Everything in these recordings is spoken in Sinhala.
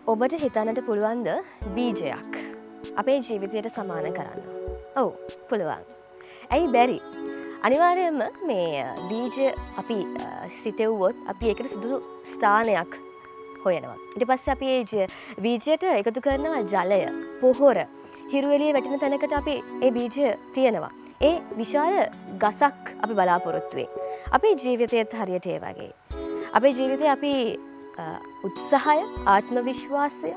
ඔබට හිතන්නට පුළුවන්ද බීජයක් අපේ ජීවිතයට සමාන කරන්න? ඔව් පුළුවන්. ඇයි බැරි? අනිවාර්යයෙන්ම මේ බීජ අපි සිතෙව්වොත් අපි ඒකට සුදුසු ස්ථානයක් හොයනවා. ඊට පස්සේ අපි ඒ බීජයට එකතු කරනවා ජලය, පොහොර, හිරු එළිය වැටෙන තැනකට අපි ඒ බීජය තියනවා. ඒ විශාල ගසක් අපි බලාපොරොත්තු වෙයි. අපේ ජීවිතයත් හරියට ඒ වගේ. අපේ ජීවිතේ අපි උත්සාහය, ආත්ම විශ්වාසය,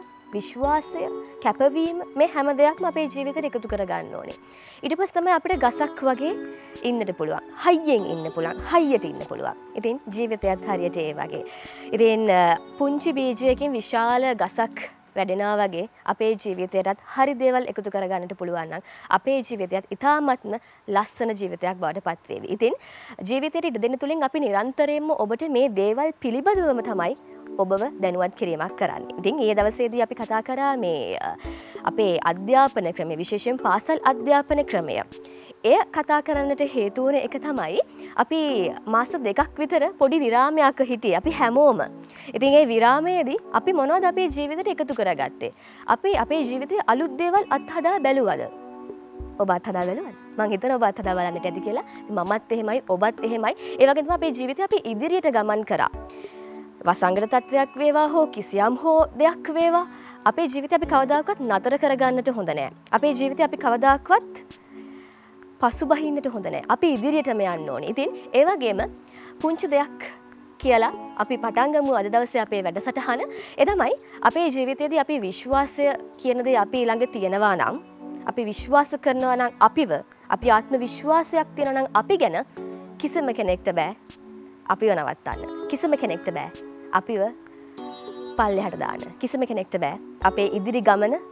කැපවීම මේ හැම දෙයක්ම අපේ ජීවිතේට එකතු කරගන්න ඕනේ. ඊට පස්සේ තමයි අපිට ගසක් වගේ ඉන්නට පුළුවන්. හයියෙන් ඉන්න පුළුවන්. හයියට ඉන්න පුළුවන්. ඉතින් ජීවිතයත් හරියට ඒ වගේ. ඉතින් පුංචි බීජයකින් විශාල ගසක් වැඩෙනා වගේ අපේ ජීවිතයටත් හරි දේවල් එකතු කරගන්නට පුළුවන් නම් අපේ ජීවිතයත් ඉතාමත්ම ලස්සන ජීවිතයක් බවට පත් වේවි. ඉතින් ජීවිතයට ඉඩ දෙන්න තුලින් අපි නිරන්තරයෙන්ම ඔබට මේ දේවල් පිළිබඳවම තමයි ඔබව දැනුවත් කිරීමක් කරන්නේ. ඉතින් ඊයේ දවසේදී අපි කතා කරා මේ අපේ අධ්‍යාපන ක්‍රමය, විශේෂයෙන් පාසල් අධ්‍යාපන ක්‍රමය. එය කතා කරන්නට හේතු වුණ එක තමයි අපි මාස 2ක් විතර පොඩි විරාමයක් හිටියේ අපි හැමෝම. ඉතින් ඒ විරාමයේදී අපි මොනවද අපේ ජීවිතේට එකතු කරගත්තේ? අපි අපේ ජීවිතයේ අලුත් දේවල් අත්හදා බැලුවද? ඔබ අත්හදා බැලුවද? මම හිතනවා ඔබ අත්හදා බලන්නට ඇති කියලා. මමත් එහෙමයි, ඔබත් එහෙමයි. ඒ වගේම තමයි අපේ ජීවිතේ අපි ඉදිරියට ගමන් කරා. වසංගත තත්වයක් වේවා හෝ කිසියම් හෝ දෙයක් වේවා අපේ ජීවිතය අපි කවදාකවත් නතර කරගන්නට හොඳ නැහැ. අපේ ජීවිතය අපි කවදාකවත් පසුබහින්නට හොඳ නැහැ. අපි ඉදිරියටම යන්න ඕනේ. ඉතින් ඒ වගේම පුංචි දෙයක් කියලා අපි පටන් ගමු අද දවසේ අපේ වැඩසටහන. ඒ තමයි අපේ ජීවිතයේදී අපි විශ්වාසය කියන දේ අපි ළඟ තියෙනවා නම්, අපි විශ්වාස කරනවා නම් අපිව, අපි ආත්ම විශ්වාසයක් තියෙනවා නම් අපි ගැන කිසිම කෙනෙක්ට බෑ අපිව නවත්තන්න. කිසිම කෙනෙක්ට බෑ අපිව පල්ලෙහාට දාන්න. කිසිම කෙනෙක්ට බෑ අපේ ඉදිරි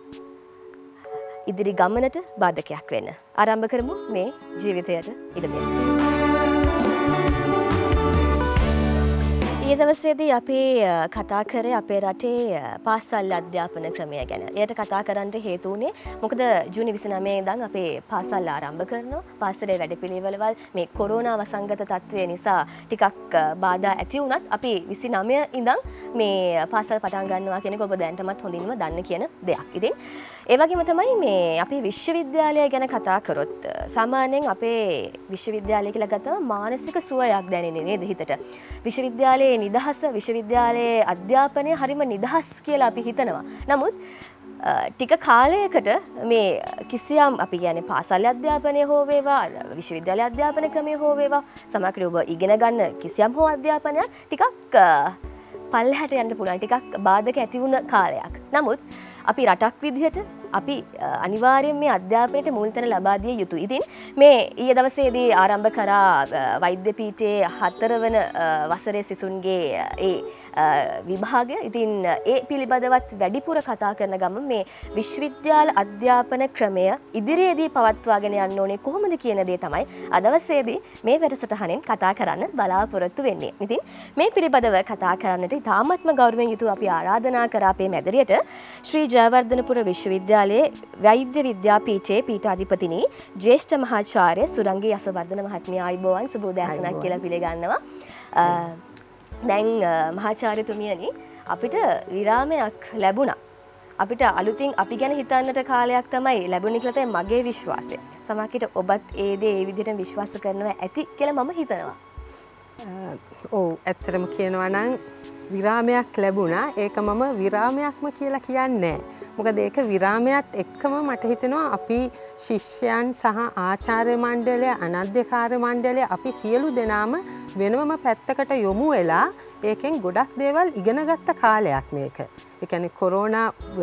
ගමනට බාධකයක් වෙන්න. ආරම්භ කරමු මේ ජීවිතයට ඉඩ දෙන්න. ඊයේ දවසේදී අපි කතා කරේ අපේ රටේ පාසල් අධ්‍යාපන ක්‍රමය ගැන. එයට කතා කරන්න හේතු වුණේ මොකද ජූනි 29 ඉඳන් අපේ පාසල් ආරම්භ කරනවා. පාසලේ වැඩපිළිවෙළවල් මේ කොරෝනා වසංගත තත්ත්වය නිසා ටිකක් බාධා ඇති වුණත් අපි 29 ඉඳන් මේ පාසල් පටන් ගන්නවා කියන එක ඔබ දැනටමත් හොඳින්ම දන්න කියන දෙයක්. ඉතින් ඒ වගේම තමයි මේ අපේ විශ්වවිද්‍යාලය ගැන කතා කරොත් සාමාන්‍යයෙන් අපේ විශ්වවිද්‍යාලය කියලා ගත්තම මානසික සුවයක් දැනෙන්නේ නේද හිතට. විශ්වවිද්‍යාලයේ නිදහස, විශ්වවිද්‍යාලයේ අධ්‍යාපනය හරිම නිදහස් කියලා අපි හිතනවා. නමුත් ටික කාලයකට මේ කිසියම් අපි කියන්නේ පාසල් අධ්‍යාපනය හෝ වේවා, විශ්වවිද්‍යාල අධ්‍යාපන ක්‍රමය හෝ වේවා, සමහරවිට ඔබ ඉගෙන ගන්න කිසියම් හෝ අධ්‍යාපනයක් ටිකක් පල්ලෙහාට යන්න පුළුවන්, ටිකක් බාධක ඇති වුණ කාලයක්. නමුත් අපි රටක් විදිහට අපි අනිවාර්යෙන් මේ අධ්‍යාපනයට මුල් තැන ලබා දිය යුතුයි. ඉතින් මේ ඊයේ දවසේදී ආරම්භ කරා වෛද්‍ය පීඨයේ 4 වන වසරේ සිසුන්ගේ ඒ විභාගය. ඉතින් ඒ පිළිබඳවත් වැඩිපුර කතා කරන ගමන් මේ විශ්වවිද්‍යාල අධ්‍යාපන ක්‍රමය ඉදිරියේදී පවත්වාගෙන යන්න ඕනේ කොහොමද කියන දේ තමයි අද දවසේදී මේ වැඩසටහනෙන් කතා කරන්න බලාපොරොත්තු වෙන්නේ. ඉතින් මේ පිළිබඳව කතා කරන්නට ඉතාමත්ම ගෞරවයෙන් යුතුව අපි ආරාධනා කරා අපේ මැදිරියට ශ්‍රී ජයවර්ධනපුර විශ්වවිද්‍යාලයේ වෛද්‍ය විද්‍යාපීඨයේ පීඨාධිපතිනි ජ්‍යෙෂ්ඨ මහාචාර්ය සුරංගී යසවර්ධන මහත්මිය ආයුබෝවන් සුබ උදෑසනක් කියලා පිළිගන්නවා. දැන් මහාචාර්යතුමියනි අපිට විරාමයක් ලැබුණා. අපිට අලුතින් අපි ගැන හිතන්නට කාලයක් තමයි ලැබුණේ කියලා තමයි මගේ විශ්වාසය. සමහරවිට ඔබත් ඒ දේ ඒ විදිහට විශ්වාස කරනවා ඇති කියලා මම හිතනවා. ඔව් ඇත්තටම කියනවා නම් විරාමයක් ලැබුණා. ඒක මම විරාමයක්ම කියලා කියන්නේ නැහැ. මොකද ඒක විරාමයත් එක්කම මට හිතෙනවා අපි ශිෂ්‍යයන් සහ ආචාර්ය මණ්ඩලය, අනධ්‍යකාර මණ්ඩලය අපි සියලු දෙනාම වෙනම පැත්තකට යොමු වෙලා ඒකෙන් ගොඩක් දේවල් ඉගෙන ගත්ත කාලයක් මේක. ඒ කියන්නේ කොරෝනා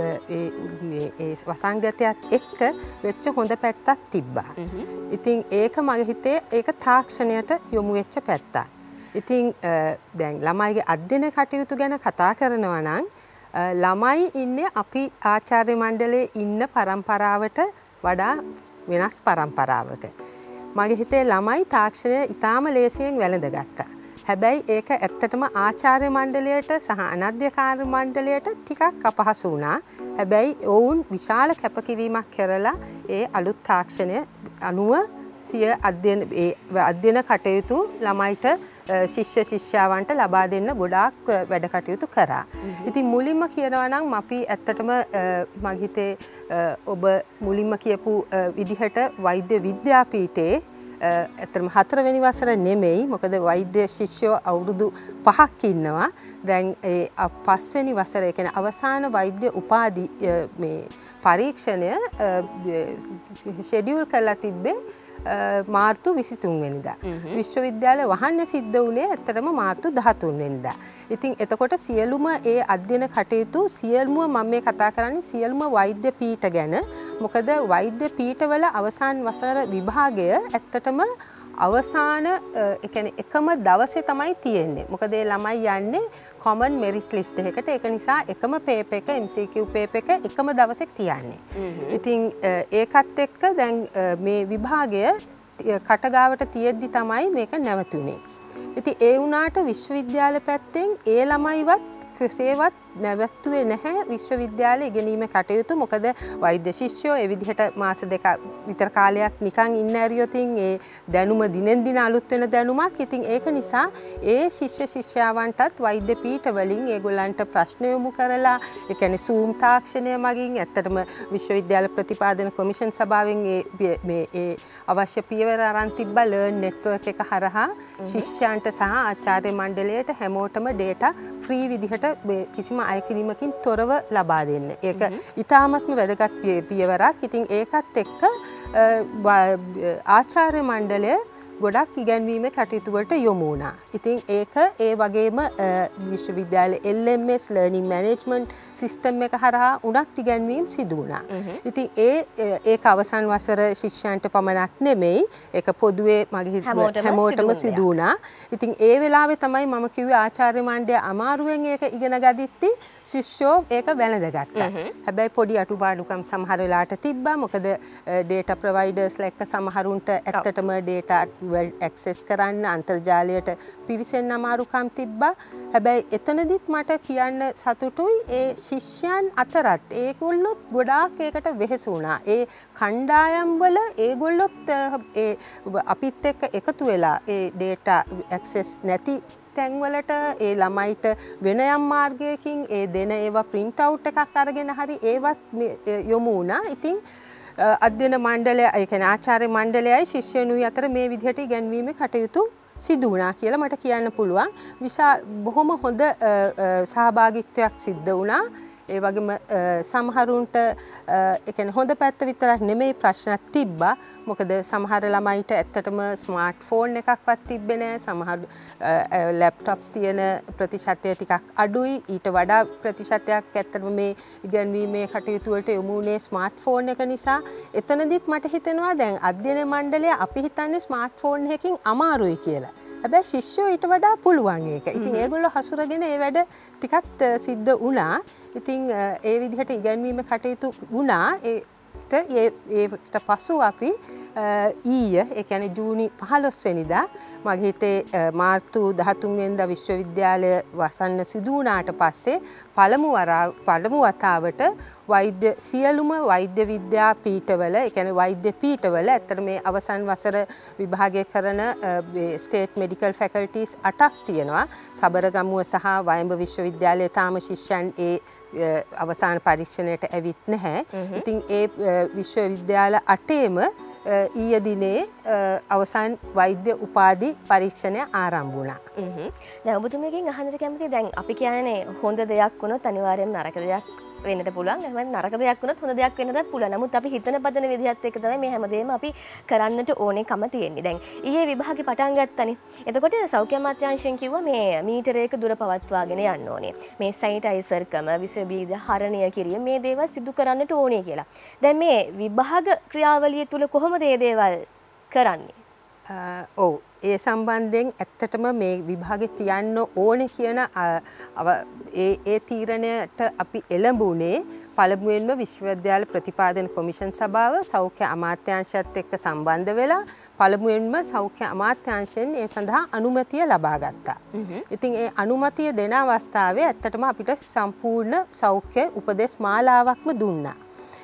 ඒ වසංගතයත් එක්ක වෙච්ච හොඳ පැත්තක් තිබ්බා. ඉතින් ඒක මගේ හිතේ ඒක තාක්ෂණයට යොමු වෙච්ච පැත්තක්. ඉතින් දැන් ළමයිගේ අධ්‍යයන කටයුතු ගැන කතා කරනවා නම් ළමයි ඉන්නේ අපි ආචාර්ය මණ්ඩලයේ ඉන්න පරම්පරාවට වඩා වෙනස් පරම්පරාවක. මගේ හිතේ ළමයි තාක්ෂණය ඉතාම ලේසියෙන් වැළඳගත්තා. හැබැයි ඒක ඇත්තටම ආචාර්ය මණ්ඩලයට සහ අනධ්‍යකාර මණ්ඩලයට ටිකක් අපහසු වුණා. හැබැයි ඔවුන් විශාල කැපකිරීමක් කරලා ඒ අලුත් තාක්ෂණය අනුව සිය අධ්‍යයන කටයුතු ළමයිට ශිෂ්‍ය ශිෂ්‍යාවන්ට ලබා දෙන්න ගොඩාක් වැඩ කටයුතු කරා. ඉතින් මුලින්ම කියනවා නම් අපි ඇත්තටම මගේ හිතේ ඔබ මුලින්ම කියපු විදිහට වෛද්‍ය විද්‍යාපීඨයේ ඇත්තටම 4 වෙනි වසර නෙමෙයි මොකද වෛද්‍ය ශිෂ්‍යෝ අවුරුදු 5ක් ඉන්නවා. දැන් ඒ 5 වෙනි වසරේ කියන්නේ අවසාන වෛද්‍ය උපාධි මේ පරීක්ෂණය ෂෙඩියුල් කරලා තිබ්බේ මාර්තු 23 වෙනිදා. විශ්වවිද්‍යාල වහන්න සිද්ධ වුණේ ඇත්තටම මාර්තු 13 වෙනිදා. ඉතින් එතකොට සියලුම ඒ අධ්‍යයන කටයුතු සියලුම මම මේ කතා කරන්නේ සියලුම වෛද්‍ය පීඨ ගැන. මොකද වෛද්‍ය පීඨවල අවසාන වසර විභාගය ඇත්තටම අවසාන ඒ කියන්නේ එකම දවසේ තමයි තියෙන්නේ. මොකද ඒ ළමයි යන්නේ common merit list එකකට. ඒක නිසා එකම පේපර් එක MCQ පේපර් එක එකම දවසේ තියන්නේ. ඉතින් ඒකත් එක්ක දැන් මේ විභාගය කටගාවට තියෙද්දි තමයි මේක නැවතුනේ. ඉතින් ඒ වුණාට විශ්වවිද්‍යාල පැත්තෙන් ඒ ළමයිවත් කෙසේවත් නැවැත්තුවේ නැහැ විශ්වවිද්‍යාලයේ ඉගෙනීම කටයුතු. මොකද වෛද්‍ය ශිෂ්‍යෝ ඒ විදිහට මාස 2ක් විතර කාලයක් නිකන් ඉන්න ඇරියොතින් ඒ දැනුම දිනෙන් දින අලුත් වෙන දැනුමක්. ඉතින් ඒක නිසා ඒ ශිෂ්‍ය ශිෂ්‍යාවන්ටත් වෛද්‍ය පීඨ වලින් ඒගොල්ලන්ට ප්‍රශ්න යොමු කරලා ඒ කියන්නේ Zoom තාක්ෂණය මගින් ඇත්තටම විශ්වවිද්‍යාල ප්‍රතිපාදන කොමිෂන් සභාවෙන් මේ අවශ්‍ය පියවර අරන් තිබ්බා ලර්න් නෙට්වර්ක් එක හරහා ශිෂ්‍යයන්ට සහ ආචාර්ය මණ්ඩලයට හැමෝටම data free විදිහට කිසිම අයකිරීමකින් තොරව ලබා දෙන්න. ඒක ඉතාමත්ම වැදගත් පියවරක්. ඉතින් ඒකත් එක්ක ආචාර්ය මණ්ඩලය ගොඩක් ඉගැන්වීමේ කටයුතු වලට යොමු වුණා. ඉතින් ඒක ඒ වගේම විශ්වවිද්‍යාලයේ LMS learning management system එක හරහා උනත් ඉගැන්වීම් සිදු වුණා. ඉතින් ඒක අවසන් වසර ශිෂ්‍යයන්ට පමණක් නෙමෙයි ඒක පොදුවේ මගේ හැමෝටම සිදු වුණා. ඉතින් ඒ වෙලාවේ තමයි මම කිව්වේ ආචාර්ය මණ්ඩලය අමාරුවෙන් ඒක ඉගෙන ගදිත්ති ශිෂ්‍යෝ ඒක වැළඳගත්තා. හැබැයි පොඩි අඩුපාඩුකම් සමහර වෙලාවට තිබ්බා. මොකද data providers like සමහරුන්ට ඇත්තටම data access කරන්න අන්තර්ජාලයට පිවිසෙන්න අමාරුකම් තිබ්බා. හැබැයි එතනදිත් මට කියන්න සතුටුයි ඒ ශිෂ්‍යයන් අතරත් ඒගොල්ලොත් ගොඩාක් ඒකට වෙහෙස වුණා. ඒ කණ්ඩායම් වල ඒගොල්ලොත් ඒ අපිත් එක්ක එකතු වෙලා ඒ data access නැති තැන්වලට ඒ ළමයිට වෙන යම් මාර්ගයකින් ඒ දෙන ඒවා print out එකක් අරගෙන හරි ඒවත් යොමු වුණා. ඉතින් අධ්‍යයන මණ්ඩලය ඒ කියන්නේ ආචාර්ය මණ්ඩලයයි ශිෂ්‍යයනුයි අතර මේ විදිහට ඉගැන්වීමේ කටයුතු සිදු වුණා කියලා මට කියන්න පුළුවන්. බොහොම හොඳ සහභාගීත්වයක් සිද්ධ වුණා. ඒ වගේම සමහරුන්ට ඒ කියන්නේ හොඳ පැත්ත විතරක් නෙමෙයි ප්‍රශ්නක් තිබ්බා. මොකද සමහර ළමයිට ඇත්තටම ස්මාර්ට් ෆෝන් එකක්වත් තිබ්බේ නැහැ. සමහර ලැප්ටොප්ස් තියෙන ප්‍රතිශතය ටිකක් අඩුයි. ඊට වඩා ප්‍රතිශතයක් ඇත්තටම මේ ඉගැන්වීමේ කටයුතු වලට යොමු වුණේ ස්මාර්ට් ෆෝන් එක නිසා. එතනදිත් මට හිතෙනවා දැන් අධ්‍යයන මණ්ඩලය අපි හිතන්නේ ස්මාර්ට් ෆෝන් එකකින් අමාරුයි කියලා. හැබැයි ශිෂ්‍යෝ ඊට වඩා පුළුවන් ඒක. ඉතින් ඒගොල්ලෝ හසුරගෙන ඒ වැඩ ටිකක් සිද්ධ වුණා. ඉතින් ඒ විදිහට ඉගැන්වීම කටයුතු වුණා. ඒට පසු අපි ඊය ඒ කියන්නේ ජූනි 15 වෙනිදා මගේ හිතේ මාර්තු 13 වෙනිදා විශ්වවිද්‍යාලය වසන්න සිදු වුණාට පස්සේ පළමු වතාවට වෛද්‍ය සියලුම වෛද්‍ය විද්‍යා පීඨවල ඒ කියන්නේ වෛද්‍ය පීඨවල ඇත්තට මේ අවසන් වසර විභාගය කරන ස්ටේට් මෙඩිකල් ෆැකල්ටිස් 8ක් තියෙනවා. සබරගමුව සහ වයඹ විශ්වවිද්‍යාලයේ තාම ශිෂ්‍යයන් අවසාන පරීක්ෂණයට ඇවිත් නැහැ. ඉතින් ඒ විශ්වවිද්‍යාල 8ේම ඊයේ දිනේ අවසන් වෛද්‍ය උපාධි පරීක්ෂණය ආරම්භ වුණා. දැන් ඔබතුමියගෙන් අහන්නට කැමතියි දැන් අපි කියන්නේ හොඳ දෙයක් වුණොත් අනිවාර්යයෙන්ම නරක දෙයක් වෙන්නට පුළුවන්. එහෙනම් නරක දෙයක් වුණොත් හොඳ දෙයක් වෙන්නත් පුළුවන්. නමුත් අපි හිතන පදන විදිහත් එක්ක තමයි මේ හැමදේම අපි කරන්නට ඕනේකම තියෙන්නේ. දැන් ඊයේ විභාගේ පටන් ගත්තනේ. එතකොට සෞඛ්‍ය අමාත්‍යාංශයෙන් කිව්වා මේ මීටරයක දුර පවත්වාගෙන යන්න ඕනේ. මේ සැනිටයිසර්කම විස බීජ හරණය කිරීම මේ දේවල් සිදු කරන්නට ඕනේ කියලා. දැන් මේ විභාග ක්‍රියාවලිය තුල කොහොමද මේ දේවල් කරන්නේ? ඔව් ඒ සම්බන්ධයෙන් ඇත්තටම මේ විභාගේ තියන්න ඕනේ කියන ඒ තීරණයට අපි එළඹුණේ පළමුවෙන්ම විශ්වවිද්‍යාල ප්‍රතිපාදන කොමිෂන් සභාව සෞඛ්‍ය අමාත්‍යාංශයත් එක්ක සම්බන්ධ වෙලා පළමුවෙන්ම සෞඛ්‍ය අමාත්‍යාංශයෙන් ඒ සඳහා අනුමැතිය ලබා ගත්තා. ඉතින් ඒ අනුමැතිය දෙන අවස්ථාවේ ඇත්තටම අපිට සම්පූර්ණ සෞඛ්‍ය උපදෙස් මාලාවක්ම දුන්නා.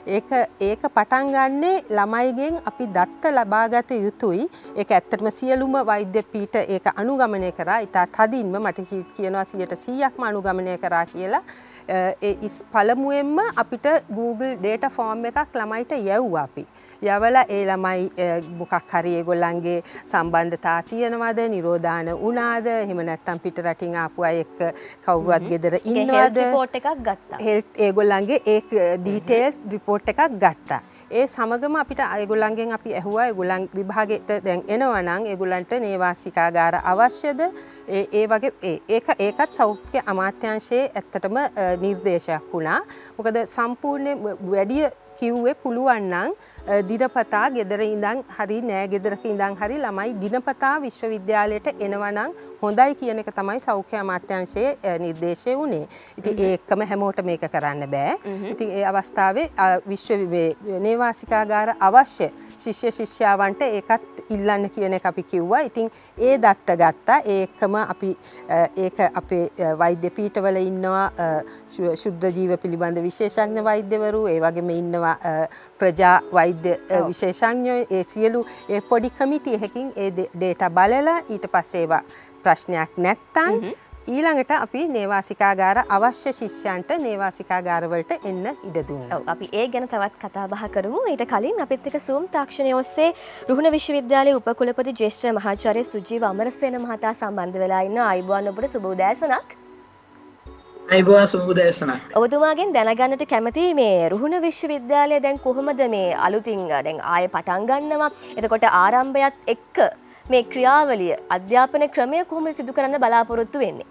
ඒක පටන් ගන්නේ ළමයිගෙන් අපි දත්ත ලබාගත යුතුයි. ඒක ඇත්තටම සියලුම වෛද්‍ය පීඨ ඒක අනුගමනය කරා. ඉතා තදින්ම මට කියනවා 100%ක්ම අනුගමනය කරා කියලා. පළමුවෙන්ම අපිට Google data form එකක් ළමයිට යවුවා අපි. යවලා ඒ ළමයි මොකක් හරි ඒගොල්ලන්ගේ සම්බන්ධතා තියෙනවද, නිරෝධාන වුණාද, එහෙම නැත්නම් පිට රටින් ආපු අය එක්ක කවුරුවත් ගෙදර ඉන්නවද, රිපෝට් එකක් ගත්තා. ඒගොල්ලන්ගේ ඒ ඩීටේල්ස් රිපෝට් එකක් ගත්තා. ඒ සමගම අපිට ඒගොල්ලන්ගෙන් අපි ඇහුවා ඒගොල්ලන් විභාගෙට දැන් එනවා නම් ඒගොල්ලන්ට නේවාසිකාගාර අවශ්‍යද? ඒ වගේ ඒකත් සෞඛ්‍ය අමාත්‍යාංශයේ ඇත්තටම නිර්දේශයක් වුණා. මොකද සම්පූර්ණ වැඩි කිව්වේ පුළුවන් නම් දිනපතා ගෙදර ඉඳන් හරි නෑ ගෙදරක ඉඳන් හරි ළමයි දිනපතා විශ්වවිද්‍යාලයට එනවා නම් හොඳයි කියන එක තමයි සෞඛ්‍ය අමාත්‍යාංශයේ නිර්දේශය වුණේ. ඉතින් ඒකම හැමෝටම මේක කරන්න බෑ. ඉතින් ඒ අවස්ථාවේ නේවාසිකාගාර අවශ්‍ය ශිෂ්‍ය ශිෂ්‍යාවන්ට ඒකත් ඉල්ලන්න කියන එක අපි කිව්වා. ඉතින් ඒ දත්ත ගත්තා. ඒකම අපි ඒක අපේ වෛද්‍ය පීඨවල ඉන්නවා ශුද්ධ ජීව පිළිබඳ විශේෂඥ වෛද්‍යවරු, ඒ වගේම ඉන්නවා ප්‍රජා වෛද්‍ය විශේෂඥයෝ. ඒ සියලු ඒ පොඩි කමිටි එකකින් ඒ ඩේටා බලලා ඊට පස්සේ ඒවා ප්‍රශ්නයක් නැත්තම් ඊළඟට අපි නේවාසිකාගාර අවශ්‍ය ශිෂ්‍යයන්ට නේවාසිකාගාරවලට එන්න ඉඩ දුන්නා. ඔව් අපි ඒ ගැන තවත් කතා බහ කරමු. ඊට කලින් අපිත් එක්ක Zoom තාක්ෂණය ඔස්සේ රුහුණ විශ්වවිද්‍යාලයේ උපකුලපති ජ්‍යෙෂ්ඨ මහාචාර්ය සුජීව අමරසේන මහතා සම්බන්ධ වෙලා ඉන්න. ආයුබෝවන් ඔබට සුබ උදෑසනක්. අයිබෝවන් සුබ උදෑසනක්. ඔබතුමාගෙන් දැනගන්නට කැමති මේ රුහුණ විශ්වවිද්‍යාලය දැන් කොහොමද මේ අලුතින් දැන් ආයෙ පටන් ගන්නවා. එතකොට ආරම්භයත් එක්ක මේ ක්‍රියාවලිය අධ්‍යාපන ක්‍රමය කොහොමද සිදු කරන්න බලාපොරොත්තු වෙන්නේ?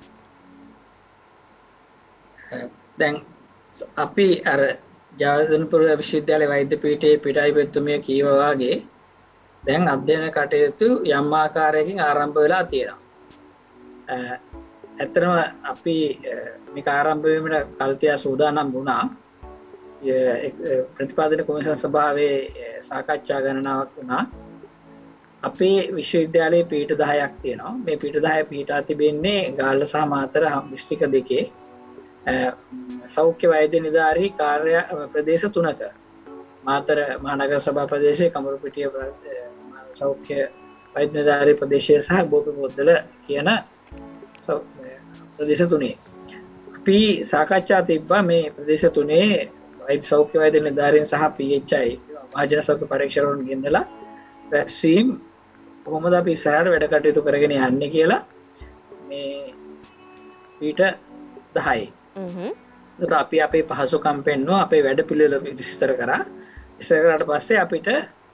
දැන් අපි අර ජාතිපුර විශ්වවිද්‍යාලයේ වෛද්‍ය පීඨයේ පීඨාධිපතිතුමිය කීවා වගේ දැන් අධ්‍යයන කටයුතු යම් ආකාරයකින් ආරම්භ වෙලා තියෙනවා. ඇත්තටම අපි මේක ආරම්භ වීමට කල්තියා සූදානම් වුණා. ප්‍රතිපාදන කොමිසම් සභාවේ සාකච්ඡා ගණනාවක් වුණා. අපේ විශ්වවිද්‍යාලයේ පීඨ 10ක් තියෙනවා. මේ පීඨ 10 පීඨා තිබෙන්නේ ගාල්ල සහ මාතර දිස්ත්‍රික්ක දෙකේ. සෞඛ්‍ය වෛද්‍ය නිලධාරී කාර්ය ප්‍රදේශ 3ක. මාතර මහනගර සභා ප්‍රදේශයේ කමරුපිටිය සෞඛ්‍ය වෛද්‍ය නිලධාරී ප්‍රදේශය සහ බෝපි පොද්දල කියන ප්‍රදේශ 3. අපි සාකච්ඡා තිබ්බා මේ ප්‍රදේශ 3 සෞඛ්‍ය වෛද්‍ය නිලධාරීන් සහ PHI මහජන සෞඛ්‍ය පරීක්ෂකවරුන් ගෙන්නලා වැක්සීම් කොහොමද අපි ඉස්සරහට වැඩ කටයුතු කරගෙන යන්නේ කියලා මේ පීඨ 10යි. ඒකට අපි අපේ පහසුකම් පෙන්වුවා, අපේ වැඩ පිළිවෙල විස්තර කරා. ඉස්සර කරාට පස්සේ අපිට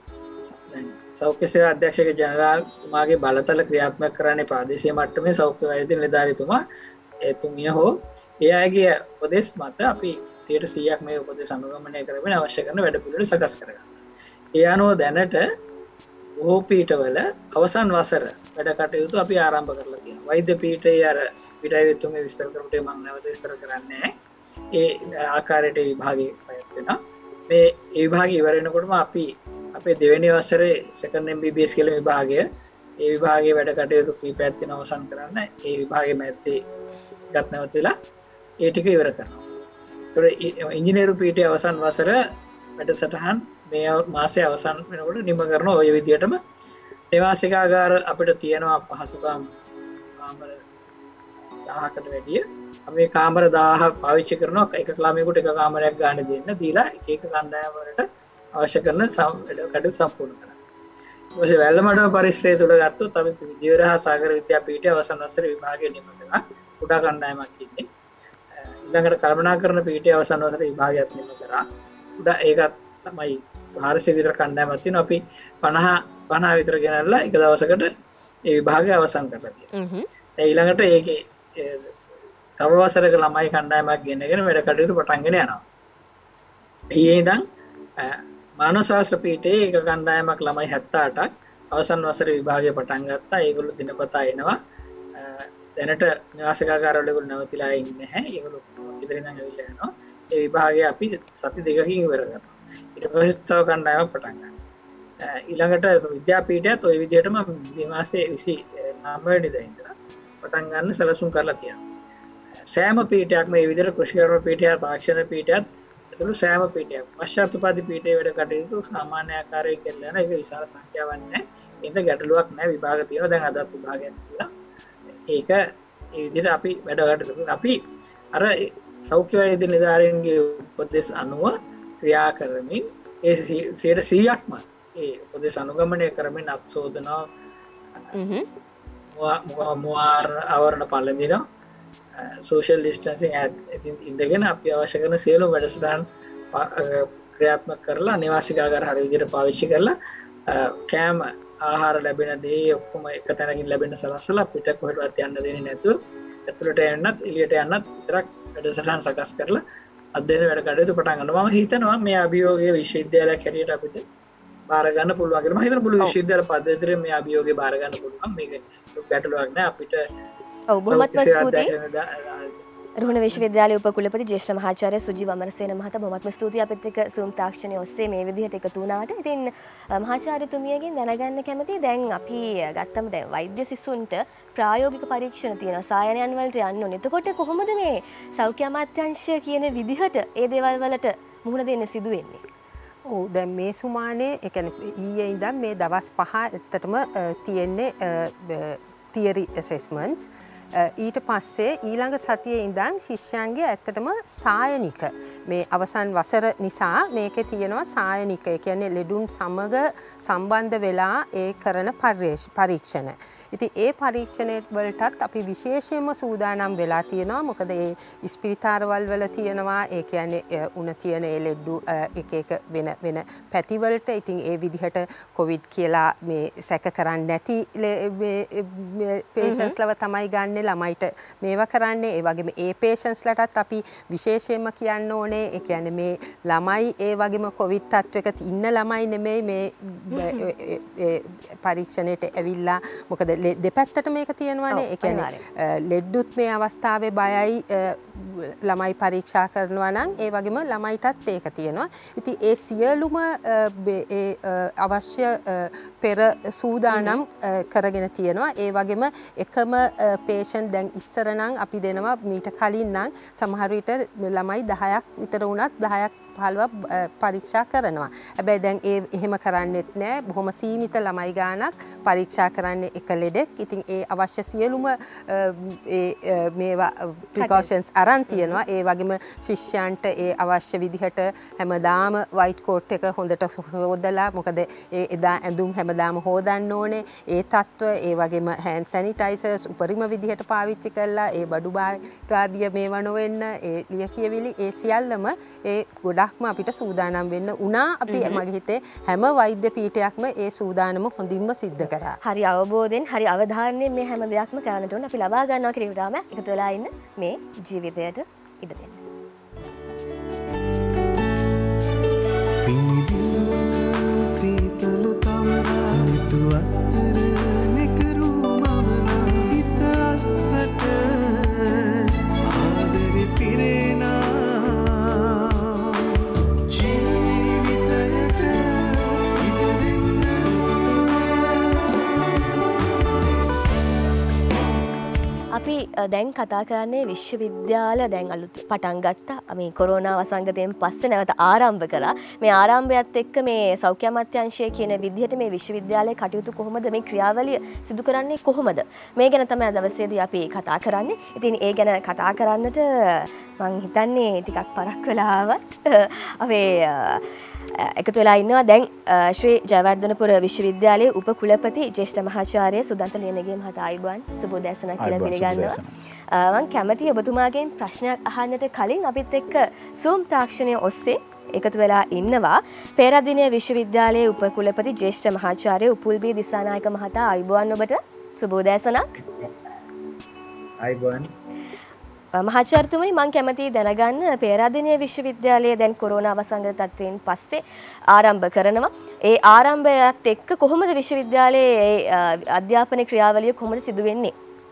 සෞඛ්‍ය සේවා අධ්‍යක්ෂක ජනරාල්තුමාගේ බලතල ක්‍රියාත්මක කරන්නේ ප්‍රාදේශීය මට්ටමේ සෞඛ්‍ය වෛද්‍ය නිලධාරීතුමා එතුමිය හෝ ඒ අයගේ උපදෙස් මත අපි 100%ක් මේ උපදෙස් අනුගමනය කරගෙන අවශ්‍ය කරන වැඩ පිළිවෙල සකස් කරගන්නවා. ඒ අනුව දැනට බොහෝ පීඨවල අවසන් වසර වැඩ කටයුතු අපි ආරම්භ කරලා තියෙනවා. වෛද්‍ය පීඨයේ අර පීඨාධිපතිතුමේ විස්තර කරපු ටේ මම නැවත විස්තර කරන්නේ ඒ ආකාරයට විභාගයේ පැවැත් වෙනවා. මේ විභාගය ඉවර වෙනකොටම අපි අපේ දෙවෙනි වසරේ සෙකන්ඩ් MBBS කියලා විභාගය ඒ විභාගයේ වැඩ කටයුතු කීපයක් තියෙනවා අවසන් කරන්න. ඒ විභාගයේ මැද්දේ ගත නැවතිලා ඒ ටික ඉවර කරනවා. ඒතකොට ඉංජිනේරු පීඨයේ අවසන් වසර වැඩසටහන් මේ මාසයේ අවසන් වෙනකොට නිම කරන ඔය විදිහටම නිවාසිකාගාර අපිට තියෙනවා පහසුකම් කාමර 1000කට වැඩිය. අපි කාමර 1000 පාවිච්චි කරනවා. එක ළමයෙකුට එක කාමරයක් ගන්න දෙන්න දීලා එක එක කණ්ඩායම් වලට අවශ්‍ය කරන කටයුතු සම්පූර්ණ කරනවා. ඊට පස්සේ වැල්ලමඩ පරිශ්‍රය තුල ගත්තොත් අපි ජීවරහ සාගර විද්‍යාපීඨයේ අවසන් වසරේ විභාගයේ නිම කරලා කුඩා කණ්ඩායමක් ඉන්නේ. ඊළඟට කල්පනාකරන පීඨයේ අවසන් වසරේ විභාගයක් නිම කරා. කුඩා ඒකත් තමයි 400 විතර කණ්ඩායමක් තියෙනවා. අපි 50 විතර ගෙනල්ලා එක දවසකට ඒ විභාගය අවසන් කරලා තියෙනවා. ඊළඟට ඒකේ තව වසරක ළමයි කණ්ඩායමක් ගෙනගෙන වැඩ කටයුතු පටන්ගෙන යනවා. ඊයේ ඉඳන් මානව ශාස්ත්‍ර පීඨයේ එක කණ්ඩායමක් ළමයි 78ක් අවසන් වසරේ විභාගය පටන් ගත්තා. ඒගොල්ලෝ දිනපතා එනවා. දැනට නිවාසිකාගාරවල ඒගොල්ලෝ නැවතිලා ඉන්නේ නැහැ. ඒගොල්ලෝ ඉදිරිය ඉඳන් ඇවිල්ලා යනවා. ඒ විභාගය අපි සති දෙකකින් ඉවර කරනවා. ඊට පස්සේ තව කණ්ඩායමක් පටන් ගන්නවා. ඊළඟට විද්‍යාපීඨයත් ওই විදිහටම මේ මාසේ 29 වෙනිදා ඉඳලා පටන් ගන්න සැලසුම් කරලා තියෙනවා. සෑම පීඨයක්ම මේ විදිහට කෘෂිකර්ම පීඨය, තාක්ෂණ පීඨයත් ඇතුළු සෑම පීඨයක් පශ්චාත්තුපාදී පීඨයේ වැඩ කටයුතු සාමාන්‍ය ආකාරයෙන් කෙරෙන එක විශාල සංඛ්‍යාවක් නැහැ. ඒක ගැටලුවක් නැහැ. විභාග තියෙනවා. දැන් අදත් විභාගයක් තියෙනවා. ඒක ඒ විදිහට අපි වැඩ කටයුතු අපි අර සෞඛ්‍ය වෛද්‍ය නිලධාරීන්ගේ උපදෙස් අනුව ක්‍රියා කරමින් ඒ 100%ක්ම ඒ උපදෙස් අනුගමනය කරමින් අත්සෝදනවා ආවරණ පලඳිනවා සෝෂල් ඩිස්ටන්සින් ඉඳගෙන අපි අවශ්‍ය කරන සියලුම වැඩසටහන් ක්‍රියාත්මක කරලා නිවාසිකාගාර හරිය විදිහට පාවිච්චි කරලා කෑම ආහාර ලැබෙන දේ ඔක්කොම එක තැනකින් ලැබෙන සලස්සලා පිට කොහෙටවත් යන්න දෙන්නේ නැතුව ඇතුළට එන්නත් එළියට යන්නත් විතරක් වැඩසටහන් සකස් කරලා අධ්‍යයන වැඩ කටයුතු පටන් ගන්නවා. මම හිතනවා මේ අභියෝගය විශ්වවිද්‍යාලයක් හැටියට අපිට බාර ගන්න පුළුවන් කියලා. මම හිතනවා පුළුවන් විශ්වවිද්‍යාල පද්ධතියේ මේ අභියෝගය බාර ගන්න පුළුවන්. මේක ගැටලුවක් නෑ අපිට. ඔව් බොහොමත්ම ස්තුතියි. රුහුණ විශ්වවිද්‍යාලයේ උපකුලපති ජ්‍යෙෂ්ඨ මහාචාර්ය සුජි වමරසේන මහතා බොහොමත්ම ස්තුතියි අපිත් එක්ක Zoom තාක්ෂණය ඔස්සේ මේ විදිහට එකතු වුණාට. ඉතින් මහාචාර්යතුමියගෙන් දැනගන්න කැමතියි දැන් අපි ගත්තම දැන් වෛද්‍ය සිසුන්ට ප්‍රායෝගික පරීක්ෂණ තියෙනවා. සායනයන් වලට යන්න ඕනේ. එතකොට කොහොමද මේ සෞඛ්‍ය අමාත්‍යාංශය කියන විදිහට ඒ දේවල් වලට මුහුණ දෙන්න සිදු වෙන්නේ? ඔව් දැන් මේ සුමානේ ඒ කියන්නේ ඊයේ ඉඳන් මේ දවස් 5 ඇත්තටම තියෙන්නේ theory assessments. ඊට පස්සේ ඊළඟ සතියේ ඉඳන් ශිෂ්‍යයන්ගේ ඇත්තටම සායනික මේ අවසන් වසර නිසා මේකේ තියෙනවා සායනික ඒ කියන්නේ ලෙඩුන් සමග සම්බන්ධ වෙලා ඒ කරන පරීක්ෂණ. ඉතින් ඒ පරීක්ෂණ වලටත් අපි විශේෂයෙන්ම සූදානම් වෙලා තියෙනවා. මොකද ඒ ස්පිරිතාරවල වල තියෙනවා ඒ කියන්නේ උණ තියෙන ඒ ලෙඩු එක එක වෙන පැති වලට ඉතින් ඒ විදිහට කොවිඩ් කියලා මේ සැක කරන්නේ නැති patients ලව තමයි ගන්න ළමයිට මේවා කරන්නේ. ඒ වගේම ඒ patients ලටත් අපි විශේෂයෙන්ම කියන්න ඕනේ ඒ කියන්නේ මේ ළමයි ඒ වගේම කොවිඩ් තත්වයක ඉන්න ළමයි නෙමෙයි මේ පරීක්ෂණයට ඇවිල්ලා. මොකද දෙපැත්තට මේක තියෙනවානේ. ඒ කියන්නේ ලෙඩුත් මේ අවස්ථාවේ බයයි ළමයි පරීක්ෂා කරනවා නම් ඒ වගේම ළමයිටත් ඒක තියෙනවා. ඉතින් ඒ සියලුම අවශ්‍ය පෙර සූදානම් කරගෙන තියෙනවා. ඒ වගේම එකම patient දැන් ඉස්සර නම් අපි දෙනවා මීට කලින් නම් සමහර විට ළමයි 10ක් විතර වුණත් 10ක් 15ක් පරීක්ෂා කරනවා. හැබැයි දැන් එහෙම කරන්නේත් නෑ. බොහොම සීමිත ළමයි ගානක් පරීක්ෂා කරන්නේ එක ලෙඩෙක්. ඉතින් ඒ අවශ්‍ය සියලුම මේවා precautions අරන් තියෙනවා. ඒ වගේම ශිෂ්‍යයන්ට ඒ අවශ්‍ය විදිහට හැමදාම white coat එක හොඳට හොදලා මොකද එදා ඇඳුම් හැමදාම හොදන්න ඕනේ. ඒ තත්ත්ව ඒ වගේම hand sanitizers උපරිම විදිහට පාවිච්චි කරලා ඒ බඩු බාහිර මේවා නොවෙන්න ඒ ලියකියවිලි ඒ සියල්ලම ඒ ගොඩක්ම අපිට සූදානම් වෙන්න උනා. අපි මගේ හිතේ හැම වෛද්‍ය පීඨයක්ම ඒ සූදානම හොඳින්ම සිද්ධ කරා. හරි අවබෝධයෙන් හරි අවධානයෙන් මේ හැම දෙයක්ම කරන්නට ඕනේ. අපි ලබා ගන්නවා කියන විරාම එකතු වෙලා ඉන්න මේ ජීවිතයට ඉඩ දෙන්න. සීතල තවරා නිතු අතර නෙකරු මවනා හිත අස්සට ආදරෙ පිරෙනා ජීවිතයට ඉඩ දෙන්න. අපි දැන් කතා කරන්නේ විශ්වවිද්‍යාල දැන් අලුත් පටන් ගත්තා. මේ කොරෝනා වසංගතයෙන් පස්සේ නැවත ආරම්භ කළා. මේ ආරම්භයත් එක්ක මේ සෞඛ්‍ය අමාත්‍යාංශය කියන විදිහට මේ විශ්වවිද්‍යාලයේ කටයුතු කොහොමද මේ ක්‍රියාවලිය සිදු කරන්නේ කොහොමද? මේ ගැන තමයි දවසේදී අපි කතා කරන්නේ. ඉතින් ඒ ගැන කතා කරන්නට මම හිතන්නේ ටිකක් පරක් වෙලා ආවත් අපේ එකතු වෙලා ඉන්නවා දැන් ශ්‍රී ජයවර්ධනපුර විශ්වවිද්‍යාලයේ උපකුලපති ජ්‍යෙෂ්ඨ මහාචාර්ය සුදන්ත ලියනගේ මහතා ආයුබෝවන් සුබෝදෑසනක් කියලා පිළිගන්නවා. මම කැමතියි ඔබතුමාගෙන් ප්‍රශ්නයක් අහන්නට කලින් අපිත් එක්ක Zoom තාක්ෂණය ඔස්සේ එකතු වෙලා ඉන්නවා පේරාදෙණිය විශ්වවිද්‍යාලයේ උපකුලපති ජ්‍යෙෂ්ඨ මහාචාර්ය උපුල්බී දිසානායක මහතා ආයුබෝවන් ඔබට සුබෝදෑසනක්. ආයුබෝවන්. මහාචාර්යතුමනි මම කැමතියි දැනගන්න පේරාදෙණිය විශ්වවිද්‍යාලය දැන් කොරෝනා වසංගත තත්ත්වයෙන් පස්සේ ආරම්භ කරනවා. ඒ ආරම්භයත් එක්ක කොහොමද විශ්වවිද්‍යාලයේ අධ්‍යාපන ක්‍රියාවලිය කොහොමද සිදු වෙන්නේ?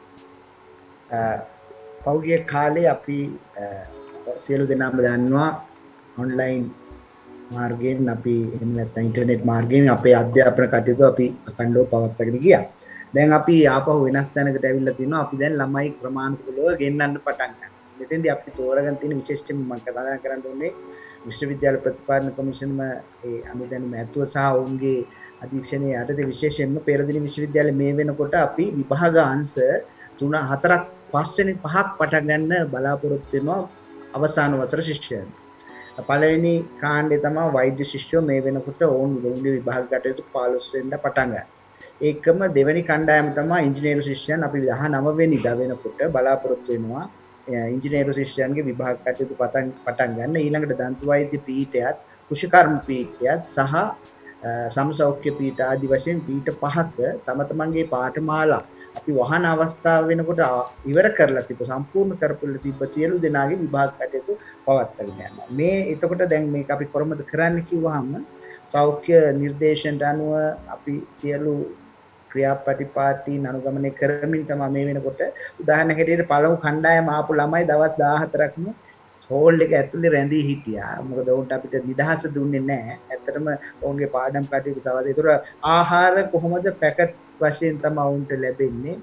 පෞද්ගලික කාලේ අපි සියලු දෙනාම දන්නවා ඔන්ලයින් මාර්ගයෙන් අපි එහෙම නැත්නම් ඉන්ටර්නෙට් මාර්ගයෙන් අපේ අධ්‍යාපන කටයුතු අපි අඛණ්ඩව පවත්වාගෙන ගියා. දැන් අපි ආපහු වෙනස් තැනකට ඇවිල්ලා තිනවා. අපි දැන් ළමයි ප්‍රමාණිකව ගෙන්නන්න පටන් ගන්නවා. මෙතෙන්දී අපි තෝරගෙන තියෙන විශේෂයෙන්ම මම කතා කරන්න ඕනේ විශ්වවිද්‍යාල ප්‍රතිපාදන කොමිෂනම ඒ අනුදැනුම ඇතුව සහ ඔවුන්ගේ අධීක්ෂණයේ යටතේ විශේෂයෙන්ම පෙරදින විශ්වවිද්‍යාල මේ වෙනකොට අපි විභාග අංශ 3 4ක් 5 වෙනි 5ක් පටන් ගන්න බලාපොරොත්තු වෙනවා අවසාන වසර ශිෂ්‍යයන්. පළවෙනි කාණ්ඩේ තමයි වෛද්‍ය ශිෂ්‍යෝ මේ වෙනකොට ඔවුන්ගේ විභාග කටයුතු 15 වෙනිදා පටන් ගන්නවා. ඒකම දෙවෙනි කණ්ඩායම තමයි ඉංජිනේරු ශිෂ්‍යයන් අපි 19 වෙනිදා වෙනකොට බලාපොරොත්තු වෙනවා ඉංජිනේරු ශිෂ්‍යයන්ගේ විභාග කටයුතු පටන් ගන්න. ඊළඟට දන්ත වෛද්‍ය පීඨයත් කුෂිකර්ම පීඨයත් සහ සමසෞඛ්‍ය පීඨ ආදි වශයෙන් පීඨ 5ක තම තමන්ගේ පාඨමාලා අපි වහන අවස්ථාව වෙනකොට ඉවර කරලා තිබ්බ සම්පූර්ණ කරපුල්ල තිබ්බ සියලු දෙනාගේ විභාග කටයුතු පවත්වාගෙන යනවා. මේ එතකොට දැන් මේක අපි කොහොමද කරන්න කිව්වහම සෞඛ්‍ය නිර්දේශනට අනුව අපි සියලු ක්‍රියාපටිපාටි අනුගමනය කරමින් තමයි මේ වෙනකොට උදාහරණයක් හැටියට පළමු කණ්ඩායම ආපු ළමයි දවස් 14ක්ම හෝල් එක ඇතුලේ රැඳී හිටියා. මොකද ඔවුන්ට අපිට නිදහස දුන්නේ නැහැ. ඇත්තටම ඔවුන්ගේ පාඩම් කටයුතු සවද ඒතර ආහාර කොහොමද පැකට් වශයෙන් තමයි ඔවුන්ට ලැබෙන්නේ.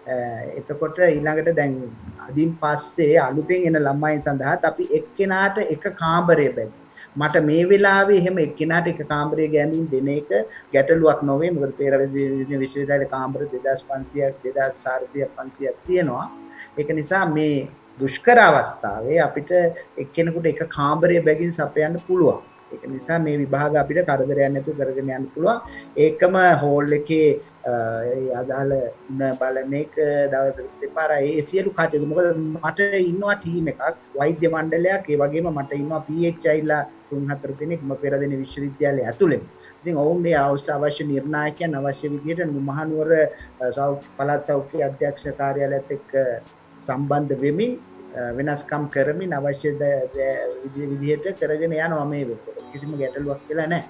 එතකොට ඊළඟට දැන් අදින් පස්සේ අලුතෙන් එන ළමයින් සඳහා අපි එක්කෙනාට එක කාමරය බැගින් මට මේ වෙලාවේ එහෙම එක්කෙනාට එක කාමරය ගෑමින් දෙන එක ගැටලුවක් නොවේ. මොකද පෙරදින විශ්වවිද්‍යාලේ කාමර 2500ක් 2400ක් 500ක් තියෙනවා. ඒක නිසා මේ දුෂ්කර අවස්ථාවේ අපිට එක්කෙනෙකුට එක කාමරය බැගින් සපයන්න පුළුවන්. ඒක නිසා මේ විභාග අපිට කරදරයක් නැතුව කරගෙන යන්න පුළුවන්. ඒකම හෝල් එකේ අදාළ බලන එක දවස් දෙපාරයි ඒ සියලු කටයුතු. මොකද මට ඉන්නවා ටීම් එකක් වෛද්‍ය මණ්ඩලයක්, ඒ වගේම මට ඉන්නවා PHIලා 3-4 දෙනෙක් පෙරදින විශ්වවිද්‍යාලය ඇතුළේ. ඉතින් ඔවුන් මේ අවශ්‍ය නිර්ණායකයන් අවශ්‍ය විදිහට මහනුවර පළාත් සෞඛ්‍ය අධ්‍යක්ෂ කාර්යාලයත් එක්ක සම්බන්ධ වෙමින් වෙනස්කම් කරමින් අවශ්‍ය විදිහට කරගෙන යනවා මේ වෙනකොට. කිසිම ගැටලුවක් කියලා නැහැ.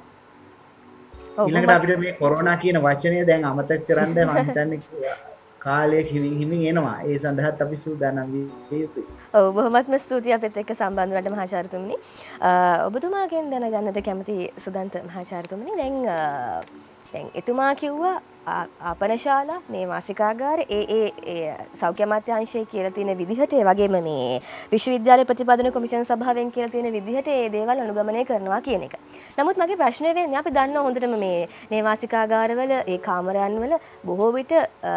ඊළඟට අපිට මේ කොරෝනා කියන වචනය දැන් අමතක කරන්න මම හිතන්නේ කාලය හිමින් එනවා. ඒ සඳහාත් අපි සූදානම් විය යුතුයි. ඔව් බොහොමත්ම ස්තුතියි අපිත් එක්ක සම්බන්ධ වුණාට මහාචාර්යතුමනි. ඔබතුමාගෙන් දැනගන්නට කැමති සුදන්ත මහාචාර්යතුමනි දැන් එතුමා කිව්වා ආපනශාලා මේ වාසිකාගාර ඒ සෞඛ්‍ය අමාත්‍යාංශයේ කියලා තියෙන විදිහට ඒ වගේම මේ විශ්වවිද්‍යාල ප්‍රතිපාදන කොමිෂන් සභාවෙන් කියලා තියෙන විදිහට ඒ දේවල් අනුගමනය කරනවා කියන එක. නමුත් මගේ ප්‍රශ්නේ වෙන්නේ අපි දන්නවා හොඳටම මේ නේවාසිකාගාරවල ඒ කාමරයන් වල බොහෝ විට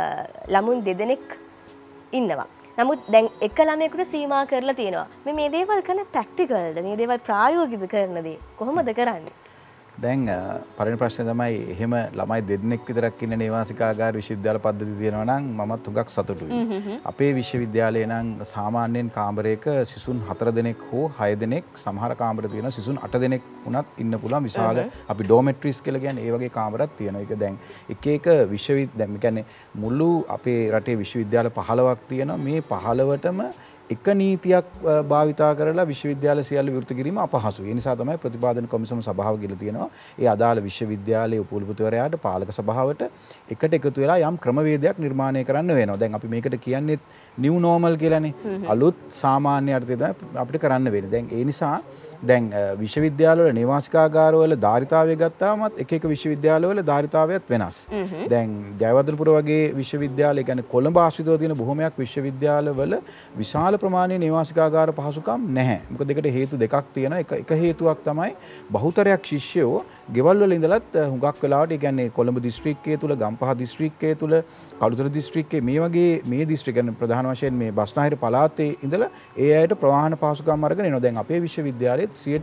ළමුන් දෙදෙනෙක් ඉන්නවා. නමුත් දැන් එක ළමයෙකුට සීමා කරලා තියෙනවා. මේ දේවල් කරන ප්‍රැක්ටිකල්ද? මේ දේවල් ප්‍රායෝගිකව කරන දේ කොහොමද කරන්නේ? දැන් පළවෙනි ප්‍රශ්නේ තමයි එහෙම ළමයි දෙන්නෙක් විතරක් ඉන්න නේවාසිකාගාර විශ්වවිද්‍යාල පද්ධතිය තියෙනවා නම් මමත් හුඟක් සතුටුයි. අපේ විශ්වවිද්‍යාලයේ නම් සාමාන්‍යයෙන් කාමරයක සිසුන් 4 දෙනෙක් හෝ 6 දෙනෙක් සමහර කාමර තියෙන සිසුන් 8 දෙනෙක් වුණත් ඉන්න පුළුවන් විශාල අපි ඩෝමෙට්‍රිස් කියලා කියන්නේ ඒ වගේ කාමරක් තියෙනවා. ඒක දැන් එක විශ්වවිද්‍යාල දැන් කියන්නේ මුළු අපේ රටේ විශ්වවිද්‍යාල 15ක් තියෙනවා. මේ 15ටම එක නීතියක් භාවිතා කරලා විශ්වවිද්‍යාල සියල්ල විවෘත කිරීම අපහසුයි. ඒ නිසා තමයි ප්‍රතිපාදන කොමිසම සභාව කියලා තියෙනවා. ඒ අදාළ විශ්වවිද්‍යාලයේ උපකුලපතිවරයාට පාලක සභාවට එකට එකතු වෙලා යම් ක්‍රමවේදයක් නිර්මාණය කරන්න වෙනවා. දැන් අපි මේකට කියන්නේ නිව් නෝමල් කියලානේ. අලුත් සාමාන්‍ය අර්ථය තමයි අපිට කරන්න වෙන්නේ. දැන් ඒ නිසා දැන් විශ්වවිද්‍යාලවල නිවාසිකාගාරවල ධාරිතාවය ගත්තාමත් එක විශ්වවිද්‍යාලවල ධාරිතාවයත් වෙනස්. දැන් ජයවර්ධනපුර වගේ විශ්වවිද්‍යාල කියන්නේ කොළඹ ආශ්‍රිතව තියෙන බොහොමයක් විශ්වවිද්‍යාලවල විශාල ප්‍රමාණයේ නිවාසිකාගාර පහසුකම් නැහැ. මොකද ඒකට හේතු දෙකක් තියෙනවා. එක හේතුවක් තමයි බහුතරයක් ශිෂ්‍යයෝ ගෙවල් වල ඉඳලත් හුඟක් වෙලාවට ඒ කියන්නේ කොළඹ දිස්ත්‍රික්කයේ තුල, ගම්පහ දිස්ත්‍රික්කයේ තුල, කළුතර දිස්ත්‍රික්කයේ මේ වගේ මේ දිස්ත්‍රික්ක කියන්නේ ප්‍රධාන වශයෙන් මේ බස්නාහිර පළාතේ ඉඳලා ඒ අයට ප්‍රවාහන පහසුකම් අරගෙන එනවා. දැන් අපේ විශ්වවිද්‍යාලයේ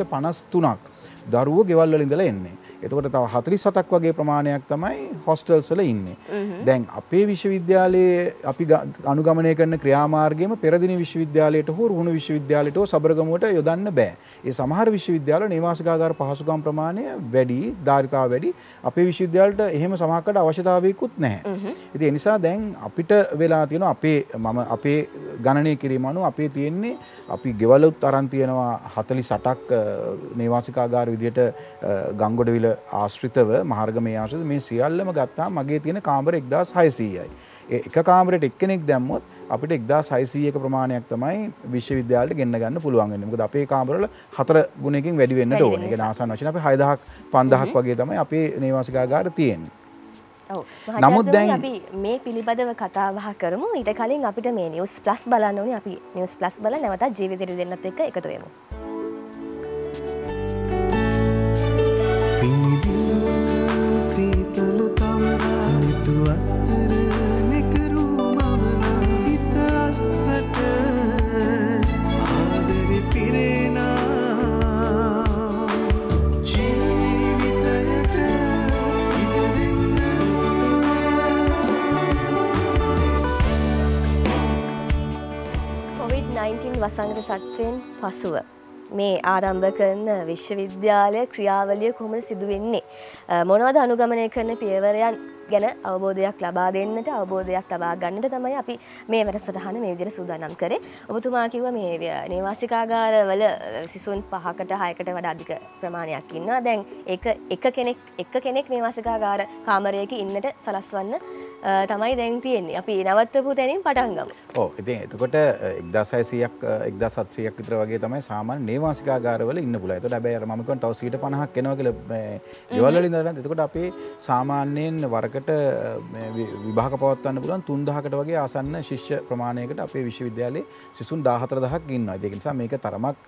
53ක් දරුවෝ ගෙවල් වල ඉඳලා එන්නේ. එතකොට තව 47ක් වගේ ප්‍රමාණයක් තමයි හොස්ටල්ස් වල ඉන්නේ. දැන් අපේ විශ්වවිද්‍යාලයේ අපි අනුගමනය කරන ක්‍රියාමාර්ගයම පෙරදින විශ්වවිද්‍යාලයට හෝ රුහුණු විශ්වවිද්‍යාලයට හෝ සබරගමුවට යොදන්න බෑ. ඒ සමහර විශ්වවිද්‍යාල නිවාසිකාගාර පහසුකම් ප්‍රමාණය වැඩි, ධාරිතාව වැඩි. අපේ විශ්වවිද්‍යාලයට එහෙම සමහරකට අවශ්‍යතාවයකුත් නැහැ. ඉතින් ඒ නිසා දැන් අපිට වෙලා තියෙනවා අපේ ගණනය කිරීම අනුව අපේ තියෙන්නේ අපි ගෙවලුත් අරන් තියෙනවා 48ක් නිවාසිකාගාර විදියට ගංගොඩවිල ආශ්‍රිතව මහර්ගමේ ආශ්‍රිත මේ සියල්ලම ගත්තාම මගේ තියෙන කාමර 1600යි. එක කාමරයකට එක්කෙනෙක් දැම්මොත් අපිට 1600ක ප්‍රමාණයක් තමයි විශ්වවිද්‍යාලයට ගෙන්න ගන්න පුළුවන් වෙන්නේ. මොකද අපේ කාමරවල 4 ගුණයකින් වැඩි වෙන්නට ඕනේ. ඒක ආසන්න වශයෙන් අපි 6000ක් 5000ක් වගේ තමයි අපේ නිවාසිකාගාර තියෙන්නේ. නමුත් දැන් අපි මේ පිළිබඳව කතා බහ කරමු. ඊට කලින් අපිට මේ නිවුස් ප්ලස් බලන්න ඕනේ. අපි නිවුස් ප්ලස් බලලා නැවතත් ජීවිතේට දෙන්නත් එක්ක එකතු වෙමු. රිතු අත්තර නෙකරු මවනා හිත අස්සට ආදරෙ පිරෙනා ජීවිතයට ඉඩ දෙන්න COVID-19 වසංගත තත්ත්වයෙන් පසුව මේ ආරම්භ කරන විශ්වවිද්‍යාලය ක්‍රියාවලිය කොහොමද සිදු වෙන්නේ? මොනවද අනුගමනය කරන පියවරයන් ගැන අවබෝධයක් ලබා දෙන්නට, අවබෝධයක් ලබා ගන්නට තමයි අපි මේ වැඩසටහන මේ විදිහට සූදානම් කරේ. ඔබතුමා කිව්වා මේ නේවාසිකාගාරවල සිසුන් 5කට 6කට වඩා අධික ප්‍රමාණයක් ඉන්නවා. දැන් එක කෙනෙක් නේවාසිකාගාර කාමරයක ඉන්නට සලස්වන්න තමයි දැන් තියෙන්නේ. අපි නවත්තපු තැනින් පටන් ගමු. ඔව් ඉතින් එතකොට 1600ක් 1700ක් විතර වගේ තමයි සාමාන්‍ය නේවාසිකාගාරවල ඉන්න පුළුවන්. එතකොට හැබැයි අර මම කියනවා තව 50%ක් එනවා කියලා මේ ගෙවල් වල ඉඳලා. එතකොට අපේ සාමාන්‍යයෙන් වරකට විභාග පවත්වන්න පුළුවන් 3000කට වගේ ආසන්න ශිෂ්‍ය ප්‍රමාණයකට අපේ විශ්වවිද්‍යාලයේ සිසුන් 14000ක් ඉන්නවා. ඒක නිසා මේක තරමක්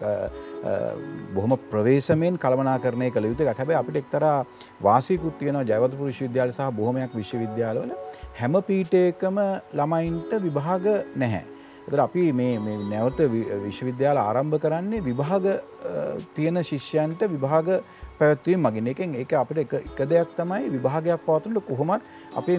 බොහොම ප්‍රවේශමෙන් කළමනාකරණය කළ යුතු එකක්. හැබැයි අපිට එක්තරා වාසියකුත් තියෙනවා ජයවර්ධනපුර විශ්වවිද්‍යාලය සහ බොහොමයක් විශ්වවිද්‍යාලවල හැම පීඨයකම ළමයින්ට විභාග නැහැ. ඒතර අපි මේ නැවත විශ්වවිද්‍යාල ආරම්භ කරන්නේ විභාග තියෙන ශිෂ්‍යයන්ට විභාග පැවැත්වීම මගින්. ඒක අපිට එක දෙයක් තමයි විභාගයක් පවත්වනකොට කොහොමත් අපේ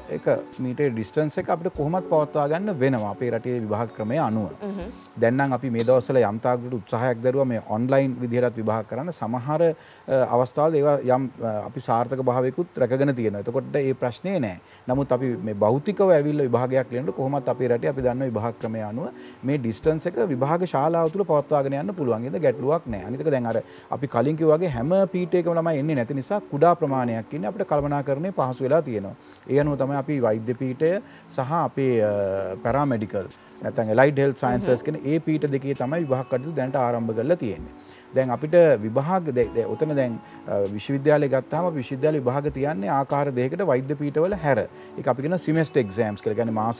මීටර් ඩිස්ටන්ස් එක අපිට කොහොමත් පවත්වා ගන්න වෙනවා අපේ රටේ විභාග ක්‍රමය අනුව. දැන් නම් අපි මේ දවස්වල යම් තාක්කට උත්සාහයක් දරුවා මේ ඔන්ලයින් විදිහට විභාග කරන්න. සමහර අවස්ථාවල ඒවා යම් අපි සාර්ථක භාවයකුත් රැකගෙන තියෙනවා. එතකොට මේ ප්‍රශ්නේ නැහැ. නමුත් අපි මේ භෞතිකව ඇවිල්ලා විභාගයක් ලියනකොට කොහොමත් අපේ රටේ අපි දන්න විභාග ක්‍රමය අනුව මේ ඩිස්ටන්ස් එක විභාග ශාලාව තුල පවත්වාගෙන යන්න පුළුවන්. ඒක ගැටලුවක් නැහැ. අනිත් එක දැන් අර අපි කලින් කිව්වා වගේ හැම පීඨයකම ළමයි එන්නේ නැති නිසා කුඩා ප්‍රමාණයක් ඉන්නේ අපිට කල්පනාකරණය පහසු වෙලා තියෙනවා. ඒ අනුව තමයි අපි වෛද්‍ය පීඨය සහ අපේ පැරාමෙඩිකල් නැත්නම් ඇලයිඩ් හෙල්ත් සයන්සස් කියන ඒ පීඨ දෙකේ තමයි විභාග කටයුතු දැනට ආරම්භ කරලා තියෙන්නේ. දැන් අපිට විභාග ඔතන දැන් විශ්වවිද්‍යාලය ගත්තාම විශ්වවිද්‍යාල විභාග තියන්නේ ආකාර දෙකකට වෛද්‍ය පීඨවල හැර. ඒක අපි කියන සිමෙස්ටර් එක්සෑම්ස් කියලා. කියන්නේ මාස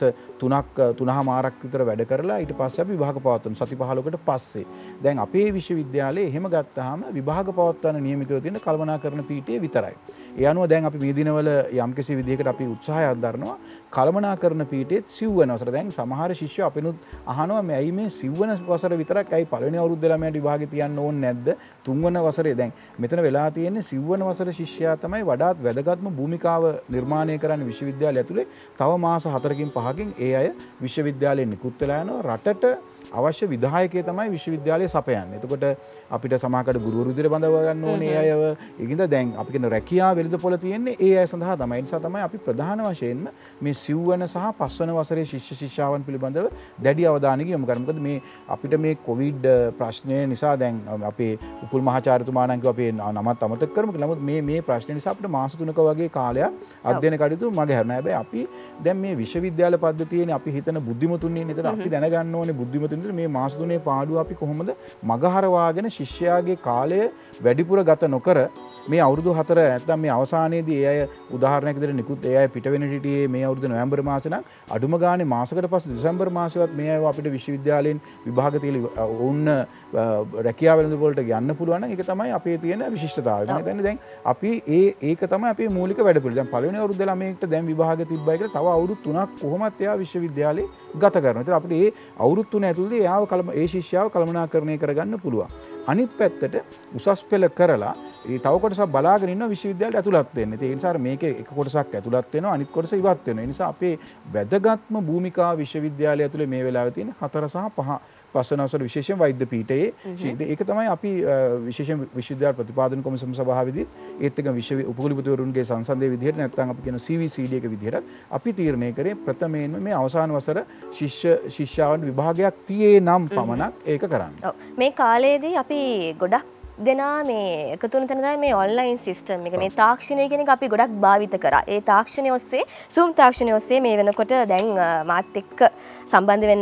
3මාරක් විතර වැඩ කරලා ඊට පස්සේ අපි විභාග පවත්වන සති 15කට පස්සේ. දැන් අපේ විශ්වවිද්‍යාලයේ එහෙම ගත්තාම විභාග පවත්වන නියමිතව තියෙන කළමනාකරණ පීඨය විතරයි. ඒ අනුව දැන් අපි මේ දිනවල යම්කිසි විදිහකට අපි උත්සාහයක් දරනවා කළමනාකරණ පීඨයේ සිව්වන වසර. දැන් සමහර ශිෂ්‍යයෝ අපිනුත් අහනවා මේ ඇයි මේ සිව්වන වසර විතරක් ඇයි පළවෙනි අවුරුද්ද ළමයාට විභාගෙ තියන්න ඕනේ නැද්ද? තුන්වන වසරේ දැන් මෙතන වෙලා තියෙන්නේ සිව්වන වසර ශිෂ්‍යයා තමයි වඩාත් වැදගත්ම භූමිකාව නිර්මාණය කරන්න විශ්වවිද්‍යාලය ඇතුලේ. තව මාස 4කින් 5කින් ඒ අය විශ්වවිද්‍යාලයෙන් නිකුත් වෙලා යනවා. රටට අවශ්‍ය විධායකය තමයි විශ්වවිද්‍යාලයේ සපයන්නේ. එතකොට අපිට සමාජකට ගුරුවරු විදිහට බඳව ගන්න ඕනේ ඒ අයව. ඒකින්ද දැන් අපි කියන රැකියාව වෙළඳපොළ තියෙන්නේ ඒ අය සඳහා තමයි. ඒ නිසා තමයි අපි ප්‍රධාන වශයෙන්ම මේ සිව්වන සහ පස්වන වසරේ ශිෂ්‍ය ශිෂ්‍යාවන් පිළිබඳව දැඩි අවධානයක යොමු කරමු. මොකද මේ අපිට මේ කොවිඩ් ප්‍රශ්නය නිසා දැන් අපේ උපුල් මහාචාර්යතුමා නම් කිව්වා අපේ නමත් අමතක කරමු කියලා. නමුත් මේ ප්‍රශ්නේ නිසා අපිට මාස 3ක වගේ කාලයක් අධ්‍යයන කටයුතු මගහැරෙනවා. හැබැයි අපි දැන් මේ විශ්වවිද්‍යාල පද්ධතියේනේ අපි හිතන බුද්ධිමතුන් ඉන්නේ. ඒතර අපි දැනගන්න ඕනේ බුද්ධිමතුන් මේ මාස 3 පාඩුව අපි කොහොමද මගහරවාගෙන ශිෂ්‍යයාගේ කාලය වැඩිපුර ගත නොකර මේ අවුරුදු 4 නැත්නම් මේ අවසානයේදී ඒ අය උදාහරණයක් විදිහට නිකුත් ඒ අය පිට වෙන හිටියේ මේ අවුරුදු නොවැම්බර් මාසේ නම් අඩුම ගානේ මාසකට පස්සේ දෙසැම්බර් මාසෙවත් මේ අයව අපිට විශ්වවිද්‍යාලයෙන් විභාග තියලා වුණ රැකියාව වෙළඳපොළට යන්න පුළුවන් නම් ඒක තමයි අපේ තියෙන විශිෂ්ටතාවය. මම හිතන්නේ දැන් අපි ඒක තමයි අපේ මූලික වැඩපිළිවෙල. දැන් පළවෙනි අවුරුද්ද ළමයෙක්ට දැන් විභාග තිබ්බයි කියලා තව අවුරුදු 3ක් කොහොමත් එයා විශ්වවිද්‍යාලේ ගත කරනවා. ඒතර අපිට ඒ අවුරුදු 3 ඇතුළතදී ඒ ශිෂ්‍යයාව කළමනාකරණය කරගන්න පුළුවන්. අනිත් පැත්තට උසස් පෙළ කරලා ඒ තව කොටසක් බලාගෙන ඉන්න විශ්වවිද්‍යාලයට ඇතුළත් වෙන්න. ඒ නිසා මේකේ එක කොටසක් ඇතුළත් වෙනවා අනිත් කොටස ඉවත් වෙනවා. ඒ නිසා අපේ වැදගත්ම භූමිකාව විශ්වවිද්‍යාලය ඇතුලේ මේ වෙලාවේ තියෙන 4 සහ 5 පස්වන අවසර විශේෂයෙන් වෛද්‍ය පීඨයේ ඒක තමයි අපි විශේෂයෙන් විශ්වවිද්‍යාල ප්‍රතිපාදන කොමිසම සභාවේදී ඒත් එක උපකුලපතිවරුන්ගේ සංසන්දනයේ විදිහට නැත්නම් අපි කියන CVCD එක විදිහට අපි තීරණය කරේ ප්‍රථමයෙන්ම මේ අවසාන වසර ශිෂ්‍යාවන් විභාගයක් තියේ නම් පමණක් ඒක කරන්න. ඔව් මේ කාලේදී අපි ගොඩක් දෙනා මේ එකතු වෙන තැන තමයි මේ ඔන්ලයින් සිස්ටම් එක මේ තාක්ෂණය කියන එක අපි ගොඩක් භාවිත කරා. ඒ තාක්ෂණය ඔස්සේ Zoom තාක්ෂණය ඔස්සේ මේ වෙනකොට දැන් මාත් එක්ක සම්බන්ධ වෙන්න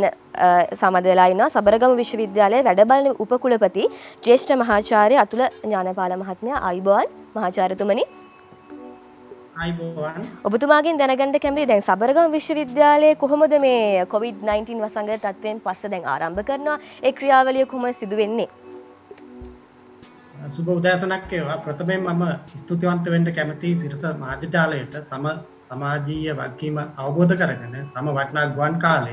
සමද වෙලා ඉන්නවා සබරගමු විශ්වවිද්‍යාලයේ වැඩ බලන උපකුලපති ජ්‍යෙෂ්ඨ මහාචාර්ය අතුල ඥානපාල මහත්මයා. ආයුබෝවන් මහාචාර්යතුමනි. ආයුබෝවන්. ඔබතුමාගෙන් දැනගන්න කැමතියි දැන් සබරගමු විශ්වවිද්‍යාලයේ කොහොමද මේ COVID-19 වසංගත තත්ත්වයෙන් පස්සේ දැන් ආරම්භ කරනවා ඒ ක්‍රියාවලිය කොහොමද සිදු වෙන්නේ? සුබ උදෑසනක් වේවා. ප්‍රථමයෙන් මම ස්තුතිවන්ත වෙන්න කැමතියි සිරස මාධ්‍යාලයට සමාජීය වගකීම අවබෝධ කරගෙන තම වටිනා ගුවන් කාලය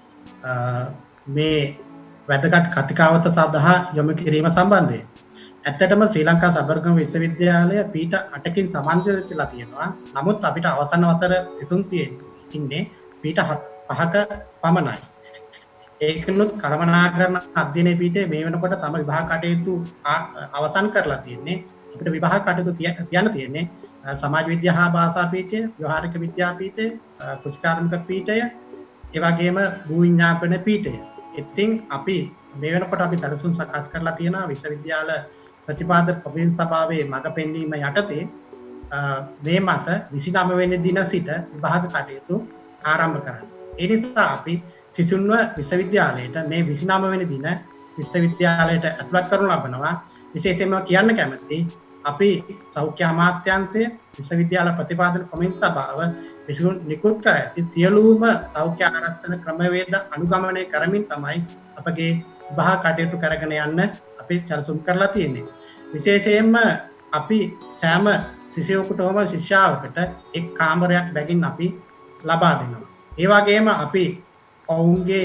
මේ වැදගත් කතිකාවත සඳහා යොමු කිරීම සම්බන්ධයෙන්. ඇත්තටම ශ්‍රී ලංකා සබරගම විශ්වවිද්‍යාලය පීඨ 8කින් සමන්විත වෙලා තියෙනවා. නමුත් අපිට අවසන් වසර ඉතුරු තියෙන්නේ පීඨ 5ක පමණයි. ඒකනොත් කළමනාකරණ අධ්‍යයන පීඨයේ මේ වෙනකොට තම විභාග කටයුතු අවසන් කරලා තියෙන්නේ. අපිට විභාග කටයුතු තියන්න තියෙන්නේ සමාජ විද්‍යා හා භාෂා පීඨය, ව්‍යවහාරික විද්‍යා පීඨය, කෘෂිකාර්මික පීඨය, ඒ වගේම භූ විඥාපන පීඨය. ඉතින් අපි මේ වෙනකොට අපි සැලසුම් සකස් කරලා තියෙනවා විශ්වවිද්‍යාල ප්‍රතිපාදක කොමිෂන් සභාවේ මඟ පෙන්වීම යටතේ මේ මාස 29 වෙනි දින සිට විභාග කටයුතු ආරම්භ කරන්න. ඒ නිසා අපි සිසුන්ව විශ්වවිද්‍යාලයට මේ 29 වෙනි දින විශ්වවිද්‍යාලයට ඇතුළත් කරනු ලබනවා. විශේෂයෙන්ම කියන්න කැමති අපි සෞඛ්‍ය අමාත්‍යාංශය විශ්වවිද්‍යාල ප්‍රතිපාදන කොමිෂන් සභාව විසුන් නිකුත් කර ඇති සියලුම සෞඛ්‍ය ආරක්ෂණ ක්‍රමවේද අනුගමනය කරමින් තමයි අපගේ විභාග කටයුතු කරගෙන යන්න අපි සැලසුම් කරලා තියෙන්නේ. විශේෂයෙන්ම අපි සෑම සිසුවෙකුටම ශිෂ්‍යාවකට එක් කාමරයක් බැගින් අපි ලබා දෙනවා. ඒ වගේම අපි ඔවුන්ගේ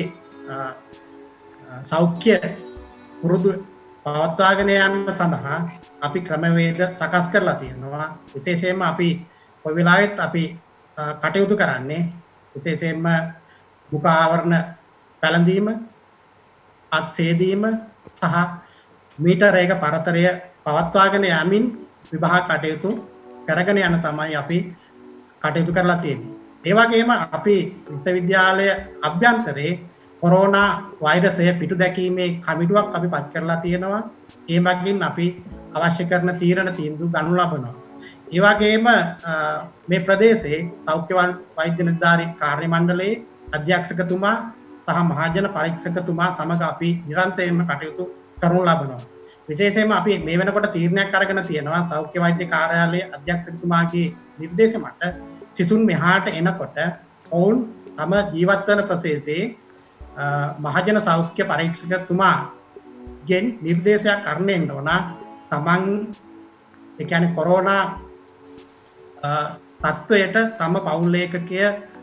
සෞඛ්‍ය පුරුදු පවත්වාගෙන යාම සඳහා අපි ක්‍රමවේද සකස් කරලා තියෙනවා. විශේෂයෙන්ම අපි කොයි වෙලාවෙත් අපි කටයුතු කරන්නේ විශේෂයෙන්ම මුඛ ආවරණ පැළඳීම, අත් සේදීම සහ මීටරයක පරතරය පවත්වාගෙන යමින් විභාග කටයුතු කරගෙන යන තමයි අපි කටයුතු කරලා තියෙන්නේ. ඒ වගේම අපි විශ්වවිද්‍යාලය අභ්‍යන්තරේ කොරෝනා වෛරසය පිටු දැකීමේ කමිටුවක් අපි පත් කරලා තියෙනවා. ඒ මගින් අපි අවශ්‍ය කරන තීරණ තීන්දුව ගනු ලබනවා. ඒ වගේම මේ ප්‍රදේශයේ සෞඛ්‍ය වෛද්‍ය නිලධාරී කාර්ය මණ්ඩලයේ අධ්‍යක්ෂකතුමා සහ මහජන පරීක්ෂකතුමා සමග අපි නිරන්තරයෙන්ම කටයුතු කරනු ලබනවා. විශේෂයෙන්ම අපි මේ වෙනකොට තීරණයක් අරගෙන තියෙනවා සෞඛ්‍ය වෛද්‍ය කාර්යාලයේ අධ්‍යක්ෂකතුමාගේ නිර්දේශ මත සිසුන් මෙහාට එනකොට ඔවුන් තම ජීවත් වන ප්‍රදේශයේ මහජන සෞඛ්‍ය පරීක්ෂකතුමාගෙන් නිර්දේශයක් කරන්න ඕන තමන් ඒ කියන්නේ කොරෝනා තත්ත්වයට තම පවුල් ලේකකය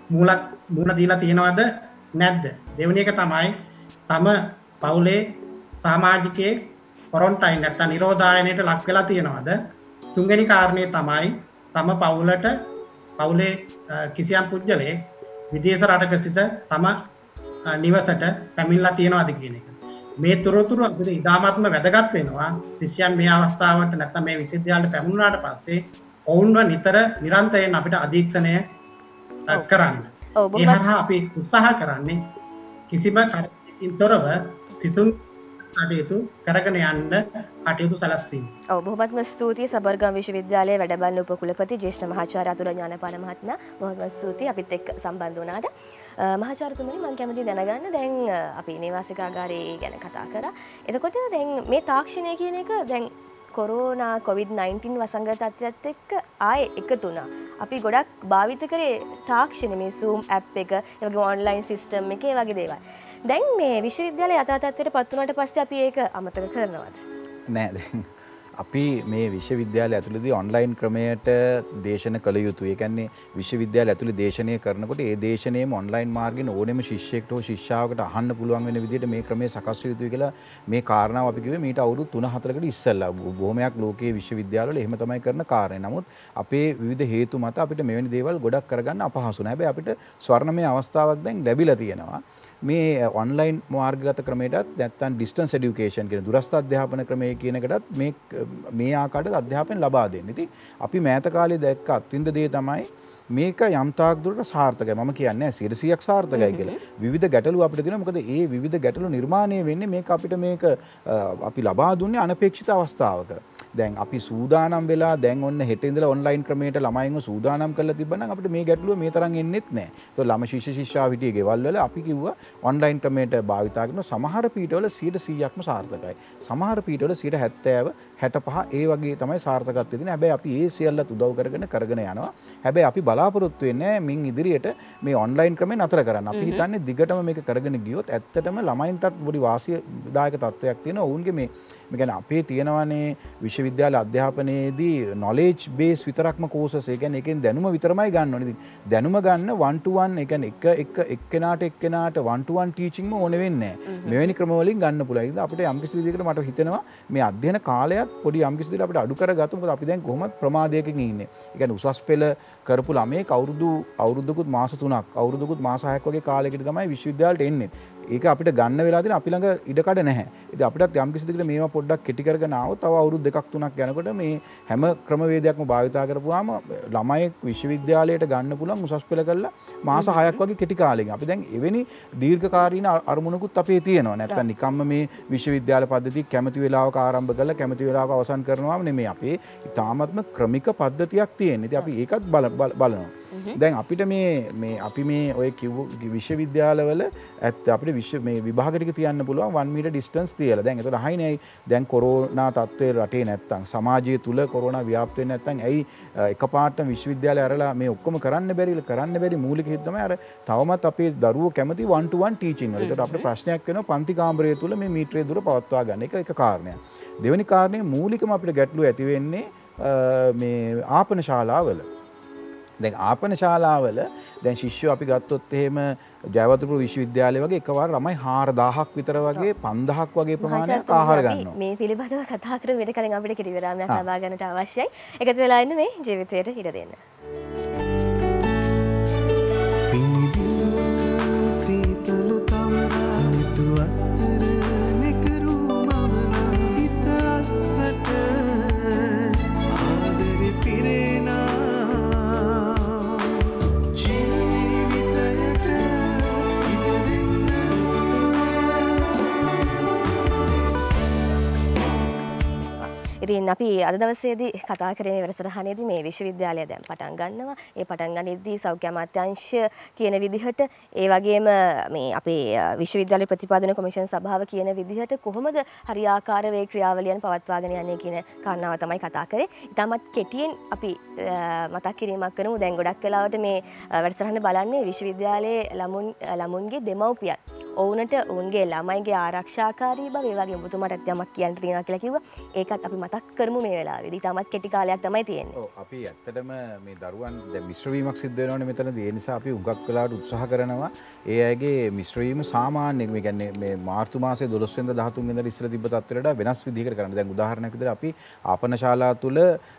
මුණ දීලා තියෙනවද නැද්ද? දෙවෙනි එක තමයි තම පවුලේ සමාජිකයෙක් කොරන්ටයින් නැත්නම් නිරෝධායනයට ලක් වෙලා තියෙනවද? තුන්වෙනි කාරණේ තමයි තම පවුලේ කිසියම් පුද්ගලයෙක් විදේශ රටක සිට තම නිවසට පැමිණලා තියෙනවද කියන එක. මේ තොරතුරු අපිට ඉතාමත්ම වැදගත් වෙනවා. ශිෂ්‍යයන් මේ අවස්ථාවට නැත්නම් මේ විශ්වවිද්‍යාලයට පැමුණාට පස්සේ ඔවුන්ව නිරන්තරයෙන් අපිට අධීක්ෂණය කරන්න. ඒ හරහා අපි උත්සාහ කරන්නේ කිසිම කරදරයකින් තොරව සිසුන් කටයුතු කරගෙන යන්න කටයුතු සැලැස්වීම. බොහොමත්ම ස්තුතියි සබර්ගම් විශ්වවිද්‍යාලයේ වැඩ බලන උපකුලපති ජ්‍යෙෂ්ඨ මහාචාර්ය අතුල ඥානපාල මහත්මයා. බොහොමත්ම ස්තුතියි අපිත් එක්ක සම්බන්ධ වුණාට. මහාචාර්යතුමනි මම කැමතියි දැනගන්න දැන් අපි නේවාසිකාගාරයේ ගැන කතා කරා. එතකොට දැන් මේ තාක්ෂණය කියන එක දැන් කොරෝනා COVID-19 වසංගත තත්ත්වයත් එක්ක ආයේ එකතු වුණා. අපි ගොඩක් භාවිත කරේ තාක්ෂණ මේ Zoom app එක, ඒ වගේ ඔන්ලයින් සිස්ටම් එක, ඒ වගේ දේවල්. දැන් මේ විශ්වවිද්‍යාලය යථා තත්ත්වයට පත් වුණාට පස්සේ අපි ඒක අමතක කරනවද? නෑ දැන් අපි මේ විශ්වවිද්‍යාලය ඇතුළේදී ඔන්ලයින් ක්‍රමයට දේශන කළ යුතුයි. ඒ කියන්නේ විශ්වවිද්‍යාලය ඇතුළේ දේශනය කරනකොට ඒ දේශනයේම ඔන්ලයින් මාර්ගෙන් ඕනෙම ශිෂ්‍යයෙක්ට හෝ ශිෂ්‍යාවකට අහන්න පුළුවන් වෙන විදිහට මේ ක්‍රමය සකස් විය යුතුයි කියලා මේ කාරණාව අපි කිව්වේ මීට අවුරුදු 3-4කට ඉස්සෙල්ලා. බොහොමයක් ලෝකයේ විශ්වවිද්‍යාලවල එහෙම තමයි කරන කාර්යය. නමුත් අපේ විවිධ හේතු මත අපිට මෙවැනි දේවල් ගොඩක් කරගන්න අපහසු නෑ. හැබැයි අපිට ස්වර්ණමය අවස්ථාවක් දැන් ලැබිලා තියෙනවා. මේ ඔන්ලයින් මාර්ගගත ක්‍රමයටත් නැත්නම් ඩිස්ටන්ස් එඩියුකේෂන් කියන දුරස්ථ අධ්‍යාපන ක්‍රමය කියන එකටත් මේ ආකාරයට අධ්‍යාපනය ලබා දෙන්න. ඉතින් අපි මෑත කාලේ දැක්ක අත්විඳ දේ තමයි මේක යම් තාක් දුරට සාර්ථකයි. මම කියන්නේ 100%ක් සාර්ථකයි කියලා. විවිධ ගැටලු අපිට තියෙනවා. මොකද ඒ විවිධ ගැටලු නිර්මාණය වෙන්නේ මේක අපිට අපි ලබා දුන්නේ අනපේක්ෂිත අවස්ථාවක. දැන් අපි සූදානම් වෙලා දැන් ඔන්න හෙට ඉඳලා ඔන්ලයින් ක්‍රමයට ළමයින්ව සූදානම් කරලා තිබ්බනම් අපිට මේ ගැටලුව මේ තරම් එන්නෙත් නැහැ. ඒතකොට ළම ශිෂ්‍යා හිටියේ ගෙවල් වල අපි කිව්වා ඔන්ලයින් ක්‍රමයට භාවිතා කරන සමහර පීඨවල 100%ක්ම සාර්ථකයි. සමහර පීඨවල 70%, 65 ඒ වගේ තමයි සාර්ථකත්වය තියෙන්නේ. හැබැයි අපි ඒ සියල්ලත් උදව් කරගෙන යනවා. හැබැයි අපි බලාපොරොත්තු වෙන්නේ මින් ඉදිරියට මේ ඔන්ලයින් ක්‍රමය නතර කරන්න. අපි හිතන්නේ දිගටම මේක කරගෙන ගියොත් ඇත්තටම ළමයින්ටත් පොඩි වාසියදායක තත්ත්වයක් තියෙනවා. ඔවුන්ගේ මේ කියන්නේ අපේ තියෙනවානේ විශ්වවිද්‍යාල අධ්‍යාපනයේදී knowledge base විතරක්ම courses. ඒ කියන්නේ එකෙන් දැනුම විතරමයි ගන්න ඕනේ. ඉතින් දැනුම ගන්න 1 to 1 ඒ කියන්නේ එක්කෙනාට 1 to 1 teaching ම ඕනේ වෙන්නේ නැහැ. මෙවැනි ක්‍රම වලින් ගන්න පුළුවන්. ඉතින් අපිට යම්කිසි විදිහකට මට හිතෙනවා මේ අධ්‍යයන කාලයත් පොඩි යම්කිසි විදිහකට අපිට අඩු කරගත්තු. මොකද අපි දැන් කොහොමද ප්‍රමාදයකින් ඉන්නේ. ඒ කියන්නේ උසස් පෙළ කරපු ළමයෙක් අවුරුද්දකුත් මාස 3ක් අවුරුද්දකුත් මාස 6ක් වගේ කාලයකට තමයි විශ්වවිද්‍යාලයට එන්නේ. ඒක අපිට ගන්න වෙලා තියෙන අපි ළඟ ඉඩකඩ නැහැ. ඉතින් අපිටත් යම්කිසි දෙයකට මේවා පොඩ්ඩක් කෙටි කරගෙන ආවොත් තව අවුරුදු 2ක් 3ක් යනකොට මේ හැම ක්‍රමවේදයක්ම භාවිතා කරපුවාම ළමයෙක් විශ්වවිද්‍යාලයට ගන්න පුළුවන් උසස් පෙළ කරලා මාස 6ක් වගේ කෙටි කාලෙකින්. අපි දැන් එවැනි දීර්ඝකාලීන අරමුණකුත් අපේ තියෙනවා. නැත්තම් නිකම්ම මේ විශ්වවිද්‍යාල පද්ධතිය කැමති වෙලාවක ආරම්භ කරලා කැමති වෙලාවක අවසන් කරනවාම නෙමෙයි. අපේ ඉතාමත්ම ක්‍රමික පද්ධතියක් තියෙනවා. ඉතින් අපි ඒකත් බලනවා. දැන් අපිට අපි මේ ඔය කිව්ව විශ්වවිද්‍යාලවල ඇත්ත අපිට මේ විභාග ටික තියන්න පුළුවන් 1 meter distance තියලා. දැන් ඒතකොට අහයිනේ දැන් කොරෝනා තත්ත්වයේ රටේ නැත්තම් සමාජය තුල කොරෝනා ව්‍යාප්ත වෙන්නේ නැත්තම් ඇයි එකපාරටම විශ්වවිද්‍යාලය අරලා මේ ඔක්කොම කරන්න බැරි මූලික හේතුව තමයි අර තවමත් අපේ දරුවෝ කැමති 1 to 1 teaching වල. ඒතකොට අපිට ප්‍රශ්නයක් වෙනවා පන්ති කාමරය තුල මේ මීටරේ දුර පවත්වා ගන්න. එක කාරණයක්. දෙවෙනි කාරණේ මූලිකම අපිට ගැටලුව ඇති වෙන්නේ මේ ආපන ශාලාවල. දැන් ආපන ශාලාවල දැන් ශිෂ්‍යෝ අපි ගත්තොත් එහෙම ජයවර්ධනපුර විශ්වවිද්‍යාලය වගේ එකවර ළමයි 4000ක් විතර වගේ 5000ක් වගේ ප්‍රමාණයක් ආහාර ගන්නවා. මේ පිළිබඳව කතා කරමු ඊට කලින් අපිට කිරි විරාමයක් ලබා ගන්නට අවශ්‍යයි. එකතු වෙලා ඉන්න මේ ජීවිතයට ඉඩ දෙන්න. සීතල තවරා නිතු අතර නෙකරු මවනා හිත අස්සට ආදරෙ පිරෙනා ඉතින් අපි අද දවසේදී කතා කරේ වැඩසටහනේදී මේ විශ්වවිද්‍යාලය දැන් පටන් ගන්නවා. ඒ පටන් ගනිද්දී සෞඛ්‍ය අමාත්‍යාංශ කියන විදිහට ඒ වගේම මේ අපේ විශ්වවිද්‍යාල ප්‍රතිපාදන කොමිෂන් සභාව කියන විදිහට කොහොමද හරියාකාර වේ ක්‍රියාවලියන් පවත්වාගෙන යන්නේ කියන කාරණාව තමයි කතා කරේ. ඉතාමත් කෙටියෙන් අපි මතක් කිරීමක් කරමු. දැන් ගොඩක් වෙලාවට මේ වැඩසටහන බලන්නේ විශ්වවිද්‍යාලයේ ළමුන්ගේ දෙමව්පියන්. ඔවුන්ට ඔවුන්ගේ ළමයිගේ ආරක්ෂාකාරී බව ඒ වගේම ඔබතුමාට යමක් කියන්න තියෙනවා කියලා කිව්වා. ඒකත් අපි මතක් කරමු මේ වෙලාවේදී. තාමත් කෙටි කාලයක් තමයි තියෙන්නේ. ඔව් අපි ඇත්තටම මේ දරුවන් දැන් මිශ්‍ර වීමක් සිද්ධ වෙනවනේ මෙතනදී. ඒ නිසා අපි හුඟක් වෙලාවට උත්සාහ කරනවා ඒ අයගේ මිශ්‍ර වීම සාමාන්‍ය මේ කියන්නේ මේ මාර්තු මාසයේ 12 වෙනිදා 13 වෙනිදා ඉස්සර තිබ්බ තත්ත්වයට වඩා වෙනස් විදිහකට කරන්න. දැන් උදාහරණයක් විදිහට අපි ආපන ශාලා තුල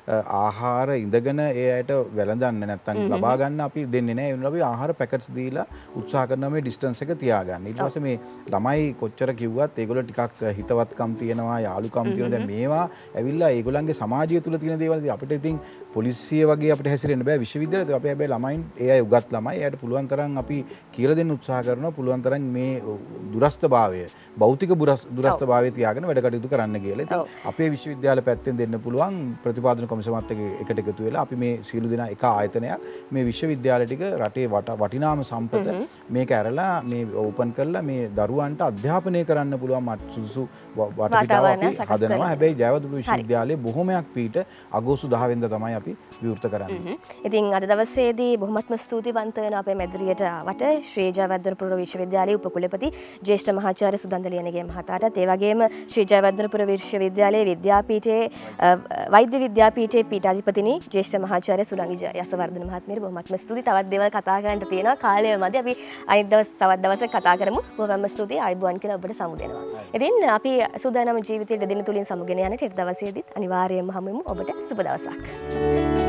ආහාර ඉඳගෙන ඒ අයට වැළඳන්න නැත්නම් ලබා ගන්න අපි දෙන්නේ නැහැ. ඒ වෙනුවට අපි ආහාර පැකට්ස් දීලා උත්සාහ කරනවා මේ ඩිස්ටන්ස් එක තියාගන්න. ඊට පස්සේ මේ ළමයි කොච්චර කිව්වත් ඒගොල්ලෝ ටිකක් හිතවත්කම් තියෙනවා, යාළුකම් තියෙනවා. දැන් මේවා ඇවිල්ලා ඒගොල්ලන්ගේ සමාජය තුල තියෙන දේවල් අපිට ඉතින් පොලිසිය වගේ අපිට හැසිරෙන්න බෑ විශ්වවිද්‍යාලේ. අපි හැබැයි ළමයින් ඒ අය උගත් ළමයි එයාට පුළුවන් තරම් අපි කියලා දෙන්න උත්සාහ කරනවා. පුළුවන් තරම් මේ දුරස්ථභාවය, භෞතික දුරස්ථභාවය තියාගෙන වැඩ කටයුතු කරන්න කියලා. ඉතින් අපේ විශ්වවිද්‍යාල පැත්තෙන් දෙන්න පුළුවන් ප්‍රතිපාදන කොමිසමත් එකට එකතු වෙලා අපි මේ සීළු දෙනා එක ආයතනයක් මේ විශ්වවිද්‍යාල ටික රටේ වටිනාම සම්පත මේක ඇරලා මේ ඕපන් කරලා මේ දරුවන්ට අධ්‍යාපනය කරන්න පුළුවන් සුදුසු වටපිටාව අපි හදනවා. හැබැයි ජයවර්ධනපුර විශ්වවිද්‍යාලයේ බොහොමයක් පීට අගෝස්තු 10 වෙනිදා තමයි අපි විවෘත කරන්නේ. ඉතින් අද දවසේදී බොහොමත්ම ස්තුතිවන්ත වෙන අපේ මැදිරියට ආවට ශ්‍රී ජයවර්ධනපුර විශ්වවිද්‍යාලයේ උපකුලපති ජ්‍යෙෂ්ඨ මහාචාර්ය සුදන්ත ලියනගේ මහතාටත් ඒ වගේම ශ්‍රී ජයවර්ධනපුර විශ්වවිද්‍යාලයේ විද්‍යාපීඨයේ වෛද්‍ය විද්‍යාපීඨයේ පීඨාධිපතිනි ජ්‍යෙෂ්ඨ මහාචාර්ය සුරංගි යසවර්ධන මහත්මියට බොහොමත්ම ස්තුතියි. තවත් දේවල් කතා කරන්න තියෙනවා. කාලය මදි. අපි අනිත් දවස් තවත් දවසක් කතා කරමු. බොහොමත්ම ස්තුතියි. ආයුබෝවන් කියලා ඔබට සමු දෙනවා. ඉතින් අපි සූදානම් ජීවිතයේ දින තුලින් සමුගෙන යන ටික දවසේදීත් අනිවාර්යයෙන්ම හමු වෙමු. ඔබට සුබ දවසක්.